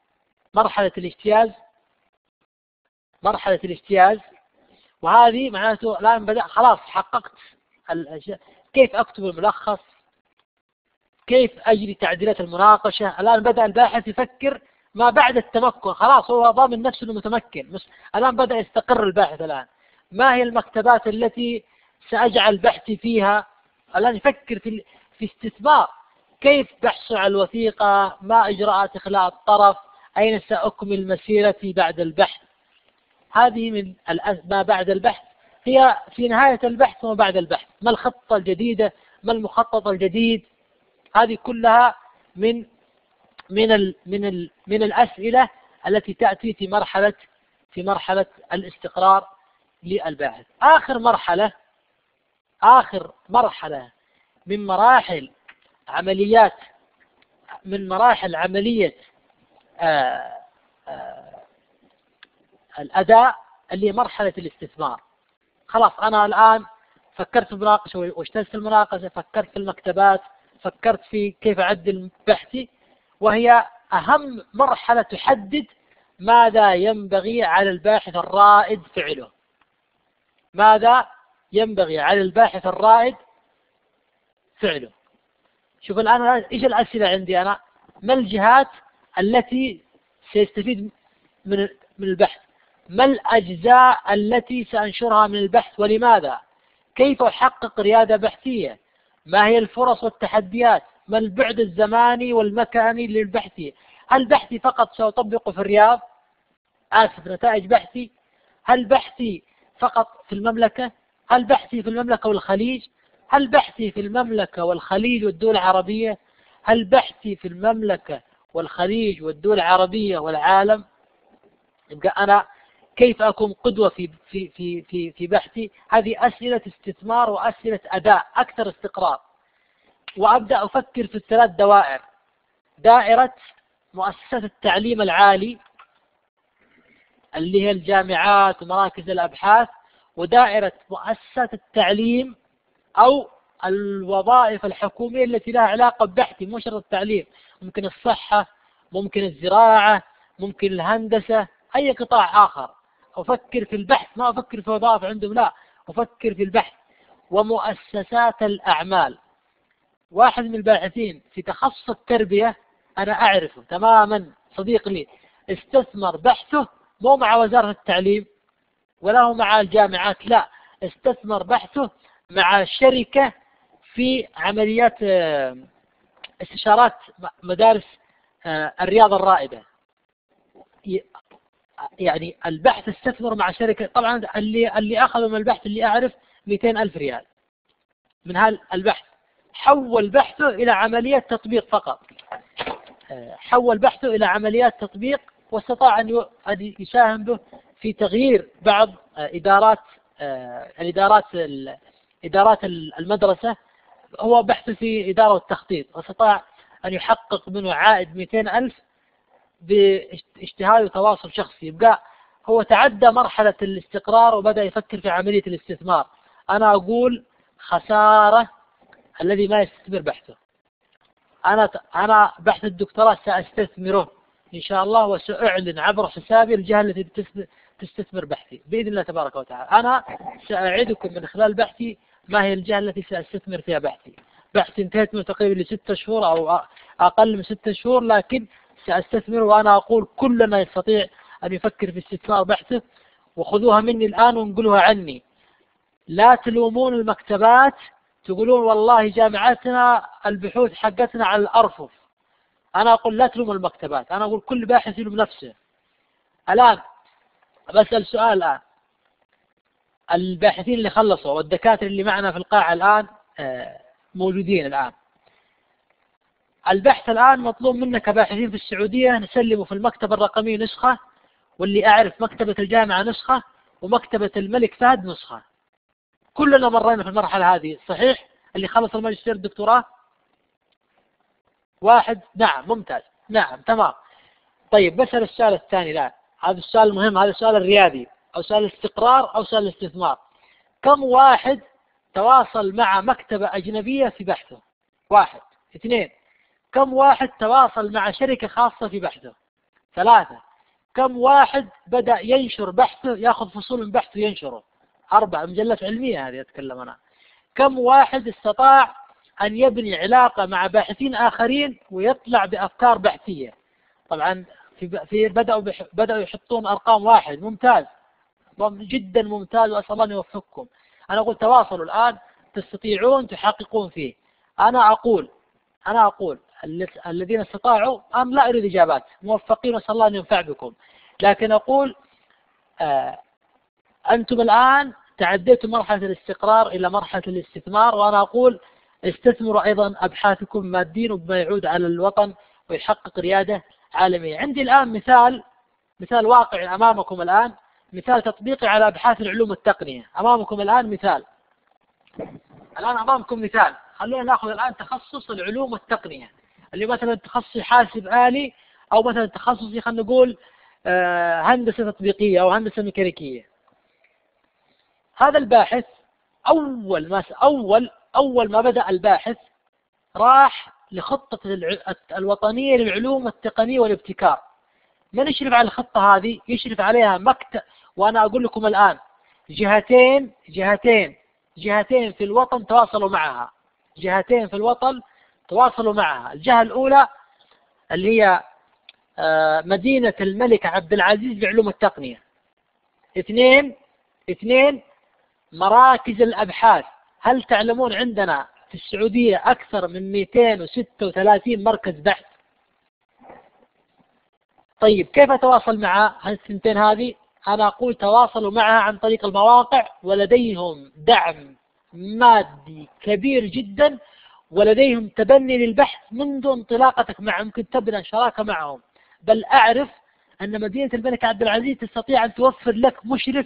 مرحلة الاجتياز، وهذه معناته الآن بدأ خلاص حققت كيف أكتب الملخص، كيف أجري تعديلات المناقشة. الآن بدأ الباحث يفكر ما بعد التمكن، خلاص هو ضامن نفسه انه متمكن. الآن بدأ يستقر الباحث. الآن ما هي المكتبات التي سأجعل بحثي فيها؟ الآن يفكر في استثمار، كيف بحث على الوثيقة، ما إجراءات إخلاء الطرف، أين سأكمل مسيرتي بعد البحث. هذه من ما بعد البحث، هي في نهاية البحث وما بعد البحث. ما الخطة الجديدة، ما المخطط الجديد. هذه كلها من الأسئلة التي تأتي في مرحلة الاستقرار للباحث. آخر مرحلة من مراحل عملية الأداء اللي هي مرحلة الاستثمار. خلاص أنا الآن فكرت في المناقشة واجتزت المناقشة، فكرت في المكتبات، فكرت في كيف أعدل بحثي، وهي أهم مرحلة تحدد ماذا ينبغي على الباحث الرائد فعله. ماذا ينبغي على الباحث الرائد فعله. شوف الآن إيش الأسئلة عندي أنا؟ ما الجهات التي سيستفيد من البحث؟ ما الأجزاء التي سأنشرها من البحث ولماذا؟ كيف أحقق ريادة بحثية؟ ما هي الفرص والتحديات؟ ما البعد الزماني والمكاني للبحث؟ هل بحثي فقط سأطبقه في الرياض؟ نتائج بحثي؟ هل بحثي فقط في المملكة؟ هل بحثي في المملكة والخليج؟ هل بحثي في المملكة والخليج والدول العربية؟ هل بحثي في المملكة والخليج والدول العربية والعالم؟ يبقى أنا كيف أكون قدوة في بحثي؟ هذه أسئلة استثمار وأسئلة أداء أكثر استقرار. وأبدأ أفكر في الثلاث دوائر: دائرة مؤسسات التعليم العالي اللي هي الجامعات ومراكز الأبحاث، ودائرة مؤسسات التعليم أو الوظائف الحكومية التي لها علاقة ببحثي، مو شرط التعليم، ممكن الصحة، ممكن الزراعة، ممكن الهندسة، أي قطاع آخر. أفكر في البحث، ما أفكر في وظائف عندهم، لا، أفكر في البحث. ومؤسسات الأعمال. واحد من الباحثين في تخصص التربية أنا أعرفه تماما، صديق لي، استثمر بحثه مو مع وزارة التعليم ولا هو مع الجامعات، لا، استثمر بحثه مع شركة في عمليات استشارات مدارس الرياضة الرائدة. يعني البحث استثمر مع شركة، طبعا اللي أخذوا من البحث اللي أعرف 200,000 ريال من هذا البحث. حول بحثه إلى عمليات تطبيق فقط، حول بحثه إلى عمليات تطبيق، واستطاع أن يساهم به في تغيير بعض إدارات المدرسة. هو بحث في إدارة والتخطيط، واستطاع أن يحقق منه عائد 200,000 باجتهاد وتواصل شخصي. يبقى هو تعدى مرحلة الاستقرار وبدأ يفكر في عملية الاستثمار. أنا أقول خسارة الذي ما يستثمر بحثه. أنا بحث الدكتوراه سأستثمره إن شاء الله، وسأعلن عبر حسابي الجهة التي تستثمر بحثي بإذن الله تبارك وتعالى. أنا سأعدكم من خلال بحثي ما هي الجهة التي سأستثمر فيها بحثي. بحثي انتهت من تقريبا ل6 شهور أو أقل من 6 شهور، لكن سأستثمر. وأنا أقول كلنا يستطيع أن يفكر في استثمار بحثه، وخذوها مني الآن وانقلوها عني، لا تلومون المكتبات تقولون والله جامعتنا البحوث حقتنا على الأرفف. أنا أقول لا تلوموا المكتبات، أنا أقول كل باحث يلوم نفسه. الآن بسأل سؤال الآن، الباحثين اللي خلصوا والدكاترة اللي معنا في القاعة الآن موجودين الآن، البحث الآن مطلوب منا كباحثين في السعودية نسلمه في المكتبة الرقمية نسخة، واللي أعرف مكتبة الجامعة نسخة، ومكتبة الملك فهد نسخة. كلنا مرينا في المرحلة هذه صحيح؟ اللي خلص الماجستير الدكتوراه واحد؟ نعم ممتاز، نعم تمام. طيب بسأل السؤال الثاني الآن، هذا السؤال المهم، هذا السؤال الريادي أو سؤال الاستقرار أو سؤال الاستثمار. كم واحد تواصل مع مكتبة أجنبية في بحثه؟ واحد. اثنين، كم واحد تواصل مع شركة خاصة في بحثه؟ ثلاثة، كم واحد بدأ ينشر بحثه، يأخذ فصول من بحثه ينشره؟ أربعة، مجلة علمية هذه أتكلم أنا. كم واحد استطاع أن يبني علاقة مع باحثين آخرين ويطلع بأفكار بحثية؟ طبعا بدأوا يحطون أرقام واحد. ممتاز جدا ممتاز، وأسأل الله أن يوفقكم. أنا أقول تواصلوا الآن، تستطيعون تحققون فيه. أنا أقول الذين استطاعوا، أنا لا أريد إجابات، موفقين وأسأل الله أن ينفع بكم، لكن أقول أنتم الآن تعديتم مرحلة الاستقرار إلى مرحلة الاستثمار، وأنا أقول استثمروا أيضا أبحاثكم ماديا وبما يعود على الوطن ويحقق ريادة عالمية. عندي الآن مثال واقعي أمامكم الآن، مثال تطبيقي على أبحاث العلوم والتقنية. أمامكم الآن مثال، أمامكم مثال. خلونا نأخذ الآن تخصص العلوم والتقنية، اللي مثلا تخصصي حاسب آلي، أو مثلا تخصصي خلينا نقول هندسة تطبيقية أو هندسة ميكانيكية. هذا الباحث أول ما بدأ الباحث راح لخطة الوطنية للعلوم والتقنية والابتكار. من يشرف على الخطة هذه؟ يشرف عليها مكتب، وأنا أقول لكم الآن جهتين في الوطن تواصلوا معها، الجهة الأولى اللي هي مدينة الملك عبد العزيز لعلوم التقنية. اثنين مراكز الأبحاث. هل تعلمون عندنا في السعودية أكثر من 236 مركز بحث؟ طيب كيف أتواصل مع الثنتين هذه؟ أنا أقول تواصلوا معها عن طريق المواقع، ولديهم دعم مادي كبير جدا، ولديهم تبني للبحث منذ انطلاقتك معهم، ممكن تبنى شراكة معهم. بل أعرف أن مدينة الملك عبد العزيز تستطيع أن توفر لك مشرف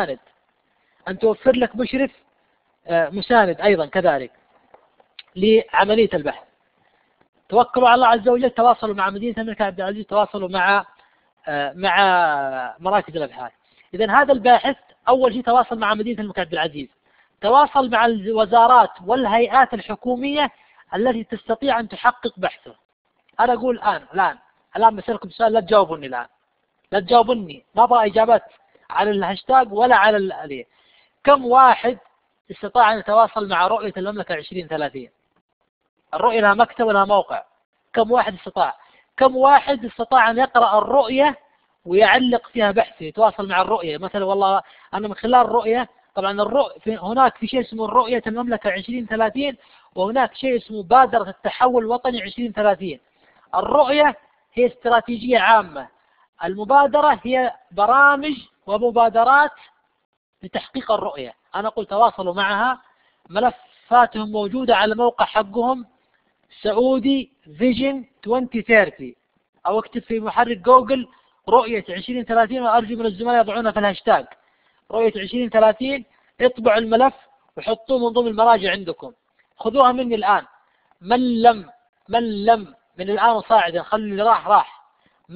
مساند، أيضا كذلك لعملية البحث. توكلوا على الله عز وجل، تواصلوا مع مدينة الملك عبد العزيز، تواصلوا مع مراكز الأبحاث. إذن هذا الباحث أول شيء تواصل مع مدينة الملك عبد العزيز، تواصل مع الوزارات والهيئات الحكومية التي تستطيع أن تحقق بحثه. أنا أقول الآن بسألكم سؤال، لا تجاوبوني، ما أبغى إجابات على الهاشتاج ولا على الآلية. كم واحد استطاع أن يتواصل مع رؤية المملكة 2030؟ الرؤية لها مكتب ولها موقع. كم واحد استطاع؟ كم واحد استطاع أن يقرأ الرؤية ويعلق فيها بحثه، يتواصل مع الرؤية؟ مثلا والله أنا من خلال الرؤية، طبعا هناك في شيء اسمه رؤية المملكة 2030، وهناك شيء اسمه مبادرة التحول الوطني 2030. الرؤية هي استراتيجية عامة، المبادرة هي برامج ومبادرات لتحقيق الرؤية. أنا أقول تواصلوا معها، ملفاتهم موجودة على موقع حقهم سعودي فيجن 2030، أو اكتب في محرك جوجل رؤية 2030، وأرجو من الزملاء يضعونها في الهاشتاج رؤية 2030. اطبعوا الملف وحطوه من ضمن المراجع عندكم. خذوها مني الآن، من لم من الآن وصاعدا، خلوا اللي راح.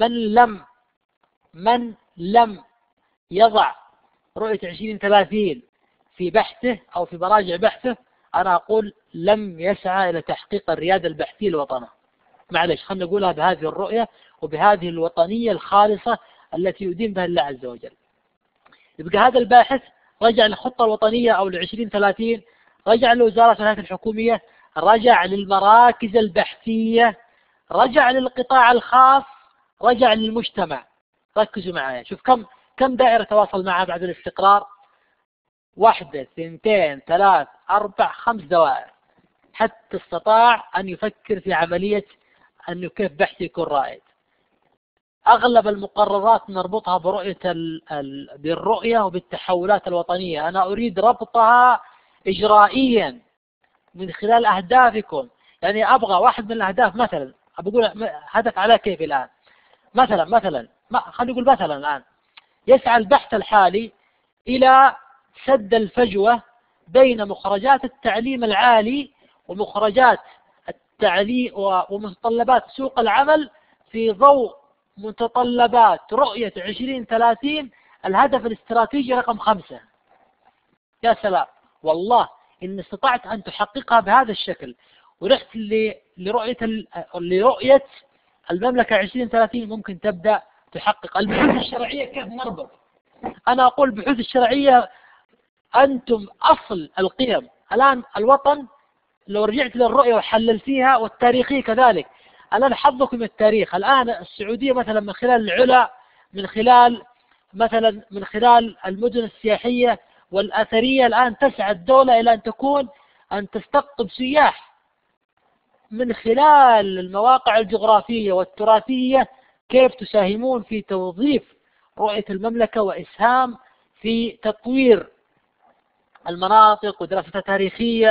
من لم يضع رؤية 2030 في بحثه أو في مراجع بحثه، أنا أقول لم يسعى إلى تحقيق الريادة البحثية لوطنه. معلش، خلنا نقولها بهذه الرؤية وبهذه الوطنية الخالصة التي يدين بها الله عز وجل. يبقى هذا الباحث رجع للخطة الوطنية أو ل2030، رجع للوزارات والهيئات الحكومية، رجع للمراكز البحثية، رجع للقطاع الخاص، رجع للمجتمع. ركزوا معايا، شوف كم دائرة تواصل معها بعد الاستقرار؟ 1 2 3 4 5 دوائر، حتى استطاع أن يفكر في عملية أنه كيف بحث يكون رائد. أغلب المقررات نربطها بالرؤية وبالتحولات الوطنية. أنا أريد ربطها إجرائيا من خلال أهدافكم. يعني أبغى واحد من الأهداف مثلا، أقول هدف على كيف الآن، مثلا خلينا نقول مثلا الآن يسعى البحث الحالي إلى سد الفجوة بين مخرجات التعليم العالي ومخرجات التعليم ومتطلبات سوق العمل في ضوء متطلبات رؤية 2030 الهدف الاستراتيجي رقم 5. يا سلام، والله إن استطعت أن تحققها بهذا الشكل ورحت لرؤية المملكة 2030 ممكن تبدأ تحقق. البحوث الشرعية كيف نربط؟ أنا أقول البحوث الشرعية أنتم أصل القيم. الآن الوطن لو رجعت للرؤية وحللتيها والتاريخية كذلك، الآن حظكم التاريخ. الآن السعودية مثلا من خلال العلا، من خلال المدن السياحية والأثرية، الآن تسعى الدولة إلى أن تستقطب سياح من خلال المواقع الجغرافية والتراثية. كيف تساهمون في توظيف رؤية المملكة وإسهام في تطوير المناطق ودراستها تاريخيا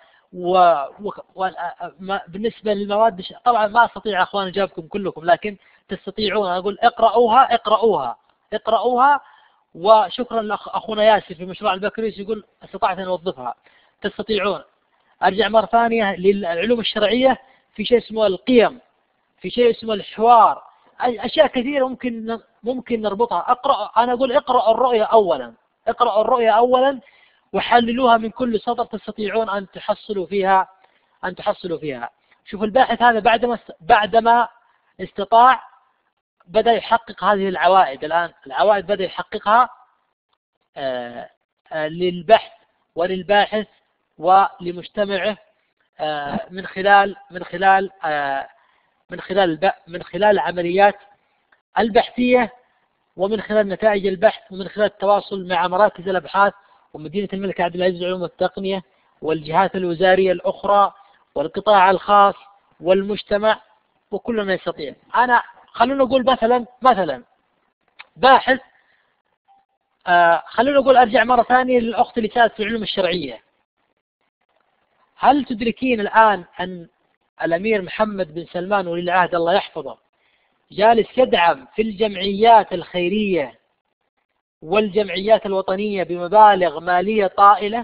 بالنسبة للمواد. طبعا ما أستطيع أخوان أجابكم كلكم، لكن تستطيعون. أقول اقرأوها. وشكرا لأخونا ياسر في مشروع البكالوريوس يقول استطعت أن أوظفها. تستطيعون. أرجع مرة ثانية للعلوم الشرعية، في شيء اسمه القيم، في شيء اسمه الحوار، أشياء كثيرة ممكن نربطها. أنا أقول اقرأوا الرؤية أولا وحللوها من كل سطر، تستطيعون أن تحصلوا فيها. شوف الباحث هذا بعدما استطاع بدأ يحقق هذه العوائد. الآن العوائد بدأ يحققها للبحث وللباحث ولمجتمعه من خلال العمليات البحثية، ومن خلال نتائج البحث، ومن خلال التواصل مع مراكز الأبحاث ومدينة الملك عبد العزيز للعلوم والتقنية والجهات الوزارية الأخرى والقطاع الخاص والمجتمع، وكلنا يستطيع. خلونا نقول مثلا باحث، خلونا نقول أرجع مرة ثانية للأخت اللي سألت في العلوم الشرعية. هل تدركين الآن أن الأمير محمد بن سلمان ولي العهد الله يحفظه جالس يدعم في الجمعيات الخيرية والجمعيات الوطنية بمبالغ مالية طائلة؟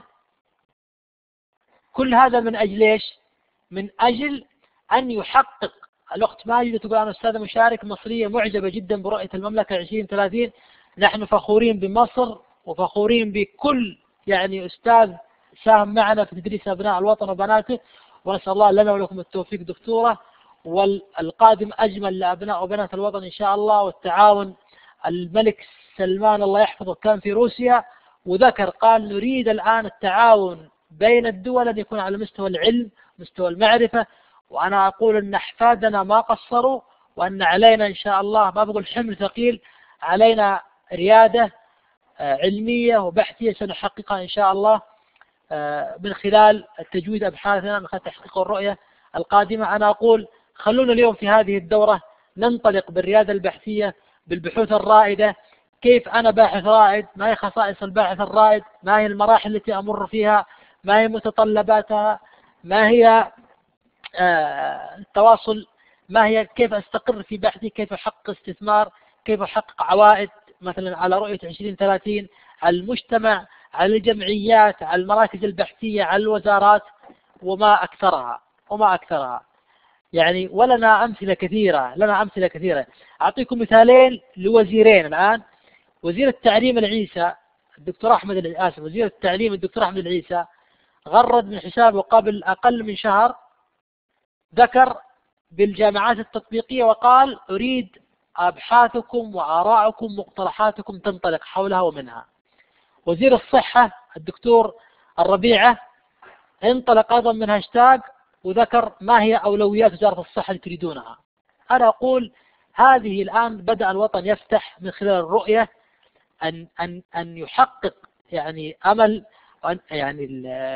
كل هذا من أجل إيش؟ من أجل أن يحقق. الأخت ماجدة تقول أنا أستاذة مشارك مصرية معجبة جدا برؤية المملكة 2030. نحن فخورين بمصر وفخورين بكل أستاذ ساهم معنا في تدريس أبناء الوطن وبناته، ونسأل الله لنا ولكم التوفيق دكتورة، والقادم أجمل لأبناء وبنات الوطن إن شاء الله. والتعاون، الملك سلمان الله يحفظه كان في روسيا وذكر قال نريد الآن التعاون بين الدول أن يكون على مستوى العلم، مستوى المعرفة. وأنا أقول أن أحفادنا ما قصروا، وأن علينا إن شاء الله، ما بقول حمل ثقيل، علينا ريادة علمية وبحثية سنحققها إن شاء الله من خلال تجويد أبحاثنا، من خلال تحقيق الرؤية القادمة. أنا أقول خلونا اليوم في هذه الدورة ننطلق بالريادة البحثية، بالبحوث الرائدة. كيف أنا باحث رائد؟ ما هي خصائص الباحث الرائد؟ ما هي المراحل التي أمر فيها؟ ما هي متطلباتها؟ ما هي التواصل؟ ما هي كيف أستقر في بحثي؟ كيف أحقق استثمار؟ كيف أحقق عوائد مثلا على رؤية 2030، على المجتمع، على الجمعيات، على المراكز البحثية، على الوزارات، وما أكثرها. ولنا أمثلة كثيرة. أعطيكم مثالين لوزيرين الآن. وزير التعليم العيسى الدكتور أحمد العيسى غرد من حسابه قبل أقل من شهر، ذكر بالجامعات التطبيقية وقال أريد أبحاثكم وآراءكم مقترحاتكم تنطلق حولها ومنها. وزير الصحة الدكتور الربيعة انطلق أيضا من هاشتاج وذكر ما هي أولويات وزارة الصحة اللي تريدونها. أنا أقول هذه الآن بدأ الوطن يفتح من خلال الرؤية أن يحقق يعني أمل، يعني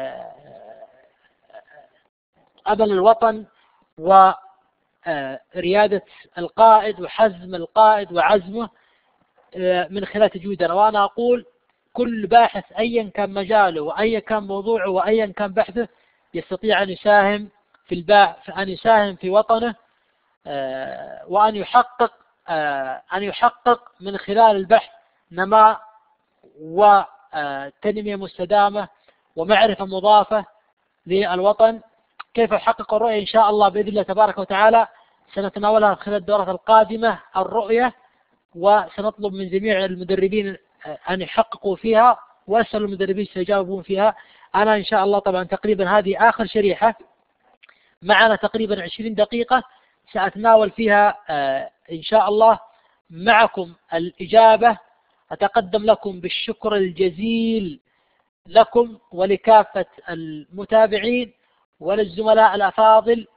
أمل الوطن وريادة القائد وحزم القائد وعزمه من خلال تجويدنا. وأنا أقول كل باحث أيا كان مجاله وأيا كان موضوعه وأيا كان بحثه يستطيع أن يساهم أن يساهم في وطنه، وأن يحقق من خلال البحث نماء وتنمية مستدامة ومعرفة مضافة للوطن. كيف يحقق الرؤية؟ إن شاء الله بإذن الله تبارك وتعالى سنتناولها خلال الدورة القادمة الرؤية، وسنطلب من جميع المدربين أن يحققوا فيها، وأسأل المدربين سيجاوبون فيها. أنا إن شاء الله طبعا تقريبا هذه آخر شريحة، معنا تقريبا 20 دقيقة سأتناول فيها إن شاء الله معكم الإجابة. أتقدم لكم بالشكر الجزيل لكم ولكافة المتابعين وللزملاء الأفاضل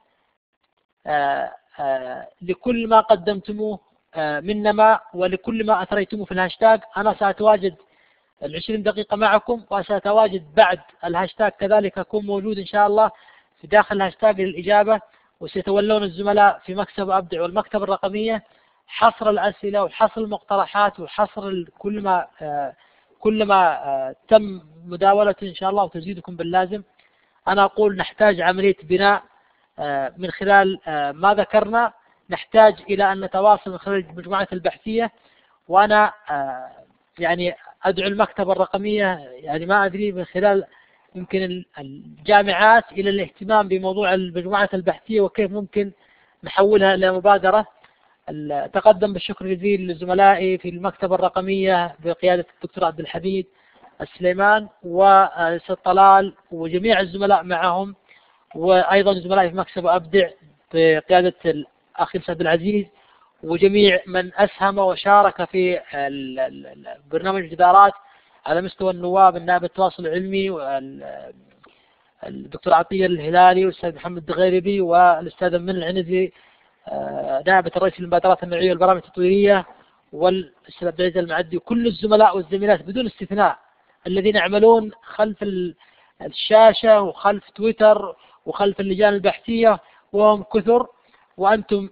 لكل ما قدمتموه من نماء ولكل ما أثريتموه في الهاشتاج. أنا سأتواجد 20 دقيقة معكم، وسأتواجد بعد الهاشتاج كذلك أكون موجود إن شاء الله في داخل الهاشتاج للإجابة. وسيتولون الزملاء في مكتب أبدع والمكتب الرقمية حصر الأسئلة وحصر المقترحات وحصر كل ما تم مداولته إن شاء الله وتزيدكم باللازم. أنا أقول نحتاج عملية بناء من خلال ما ذكرنا، نحتاج إلى أن نتواصل من خلال المجموعات البحثية. وأنا يعني أدعو المكتبة الرقمية، يعني ما أدري من خلال يمكن الجامعات إلى الاهتمام بموضوع المجموعات البحثية وكيف ممكن نحولها إلى مبادرة. تقدم بالشكر الجزيل لزملائي في المكتبة الرقمية بقيادة الدكتور عبد الحميد السليمان والأستاذ طلال وجميع الزملاء معهم، وأيضا زملائي في مكتب أبدع بقيادة الأخ عبد العزيز، وجميع من أسهم وشارك في برنامج الإدارات على مستوى النواب، النائب التواصل العلمي والدكتور عطية الهلالي والأستاذ محمد الدغيربي والأستاذ من العنزي نائبة الرئيس للمبادرات النوعية والبرامج التطويرية، والأستاذ عبد العزيز المعدي، وكل الزملاء والزميلات بدون استثناء الذين يعملون خلف الشاشة وخلف تويتر وخلف اللجان البحثية، وهم كثر. وأنتم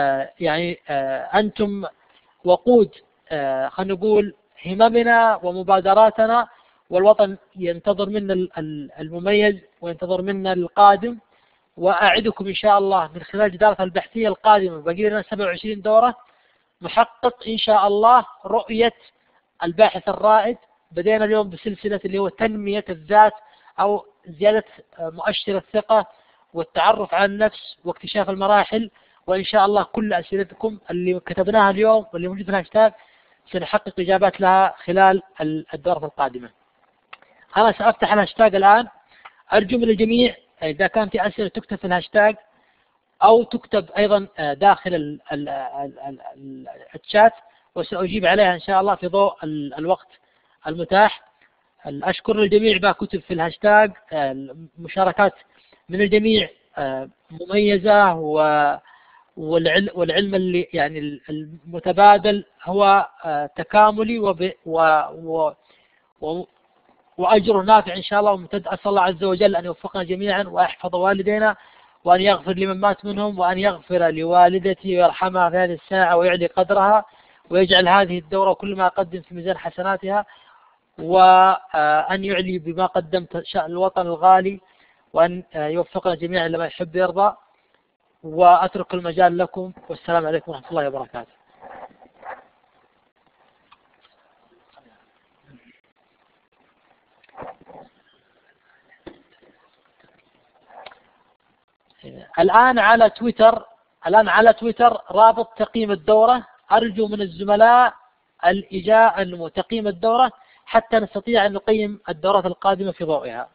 أنتم وقود خلينا نقول هممنا ومبادراتنا، والوطن ينتظر منا المميز وينتظر منا القادم. وأعدكم إن شاء الله من خلال جدارة البحثية القادمة بقي لنا 27 دورة نحقق إن شاء الله رؤية الباحث الرائد. بدينا اليوم بسلسلة اللي هو تنمية الذات أو زيادة مؤشر الثقة والتعرف على النفس واكتشاف المراحل. وإن شاء الله كل أسئلتكم اللي كتبناها اليوم واللي موجود في الهاشتاج سنحقق إجابات لها خلال الدورة القادمة. أنا سأفتح الهاشتاج الآن، أرجو من الجميع إذا كان في أسئلة تكتب في الهاشتاج أو تكتب أيضا داخل الشات وسأجيب عليها إن شاء الله في ضوء الوقت المتاح. أشكر الجميع ما كتب في الهاشتاج، المشاركات من الجميع مميزة، والعلم اللي يعني المتبادل هو تكاملي وأجره نافع إن شاء الله وممتد. أسأل الله عز وجل أن يوفقنا جميعا ويحفظ والدينا وأن يغفر لمن مات منهم وأن يغفر لوالدتي ويرحمها في هذه الساعة ويعلي قدرها ويجعل هذه الدورة كل ما قدم في ميزان حسناتها، وأن يعلي بما قدمت شأن الوطن الغالي، وأن يوفقنا جميعا لما يحب يرضى. وأترك المجال لكم، والسلام عليكم ورحمة الله وبركاته. الآن على تويتر رابط تقييم الدورة. أرجو من الزملاء تقييم الدورة حتى نستطيع أن نقيم الدورات القادمة في ضوئها.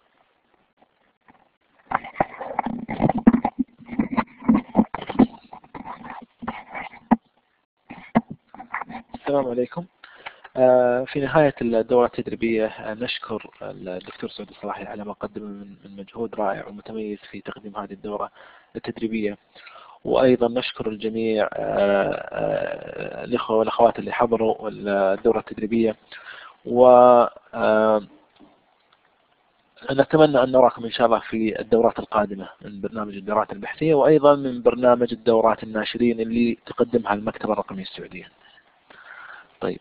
السلام عليكم. في نهاية الدورة التدريبية نشكر الدكتور سعود الصلاحي على ما قدم من مجهود رائع ومتميز في تقديم هذه الدورة التدريبية، وأيضا نشكر الجميع الإخوة والأخوات اللي حضروا الدورة التدريبية، و نتمنى أن نراكم إن شاء الله في الدورات القادمة من برنامج الدورات البحثية، وأيضا من برنامج الدورات الناشرين اللي تقدمها المكتبة الرقمية السعودية. طيب،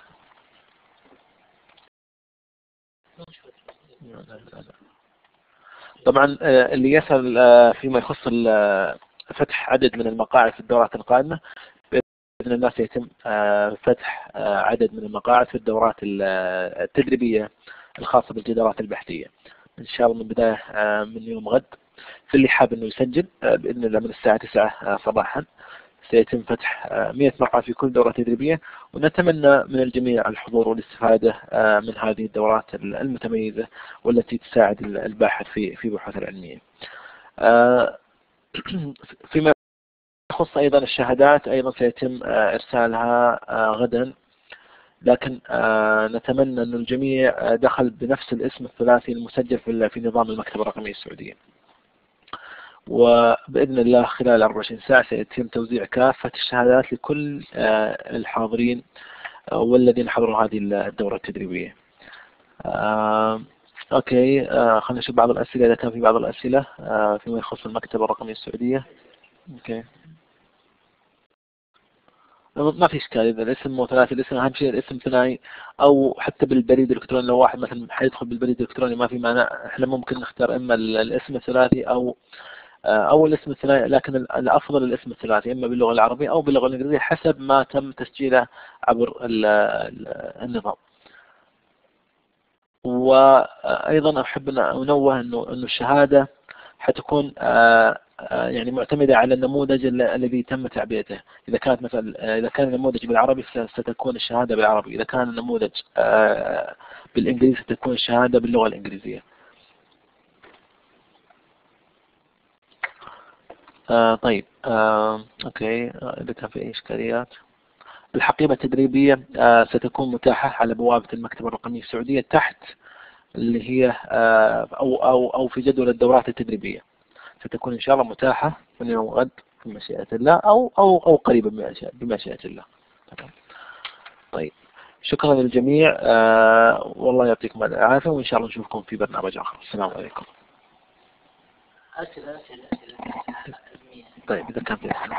طبعا اللي يسأل فيما يخص فتح عدد من المقاعد في الدورات القادمة، بإذن الله سيتم فتح عدد من المقاعد في الدورات التدريبية الخاصة بالجدارات البحثية إن شاء الله من بداية من يوم غد. في اللي حاب إنه يسجل بإذن الله من الساعة 9 صباحا سيتم فتح 100 مقعد في كل دورة تدريبية، ونتمنى من الجميع الحضور والاستفادة من هذه الدورات المتميزة والتي تساعد الباحث في بحوثه العلمية. فيما يخص أيضا الشهادات، أيضا سيتم إرسالها غدا، لكن نتمنى أن الجميع دخل بنفس الاسم الثلاثي المسجل في نظام المكتبة الرقمية السعودية. وبإذن الله خلال 24 ساعة سيتم توزيع كافة الشهادات لكل الحاضرين والذين حضروا هذه الدورة التدريبية. أوكي، خلينا نشوف بعض الأسئلة إذا كان في بعض الأسئلة فيما يخص المكتبة الرقمية السعودية. أوكي، ما في إشكال إذا الاسم مو ثلاثي، الاسم أهم شيء الاسم ثنائي، أو حتى بالبريد الإلكتروني لو واحد مثلا حيدخل بالبريد الإلكتروني ما في مانع، إحنا ممكن نختار إما الاسم الثلاثي أو الاسم الثنائي، لكن الأفضل الاسم الثلاثي إما باللغة العربية أو باللغة الإنجليزية حسب ما تم تسجيله عبر النظام. وأيضا أحب أن أنوه أنه الشهادة حتكون يعني معتمدة على النموذج الذي تم تعبئته. إذا كانت مثلا إذا كان النموذج بالعربي ستكون الشهادة بالعربي، إذا كان النموذج بالإنجليزي ستكون الشهادة باللغة الإنجليزية. طيب، أوكي، إذا كان في أي إشكاليات، الحقيبة التدريبية ستكون متاحة على بوابة المكتبة الرقمية السعودية تحت اللي هي أو في جدول الدورات التدريبية، ستكون إن شاء الله متاحة من يوم غد بمشيئة الله أو قريبا بمشيئة الله. طيب، شكرا للجميع، والله يعطيكم العافية، وإن شاء الله نشوفكم في برنامج آخر. السلام عليكم. أسئلة. طيب، إذا كان في أسئلة.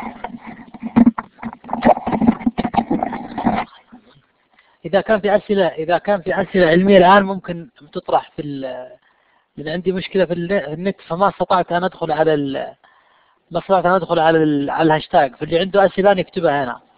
إذا كان في أسئلة علمية الآن ممكن تطرح لأن عندي مشكلة في النت، فما استطعت أن أدخل على الهاشتاج، فاللي عنده أسئلة يكتبها هنا.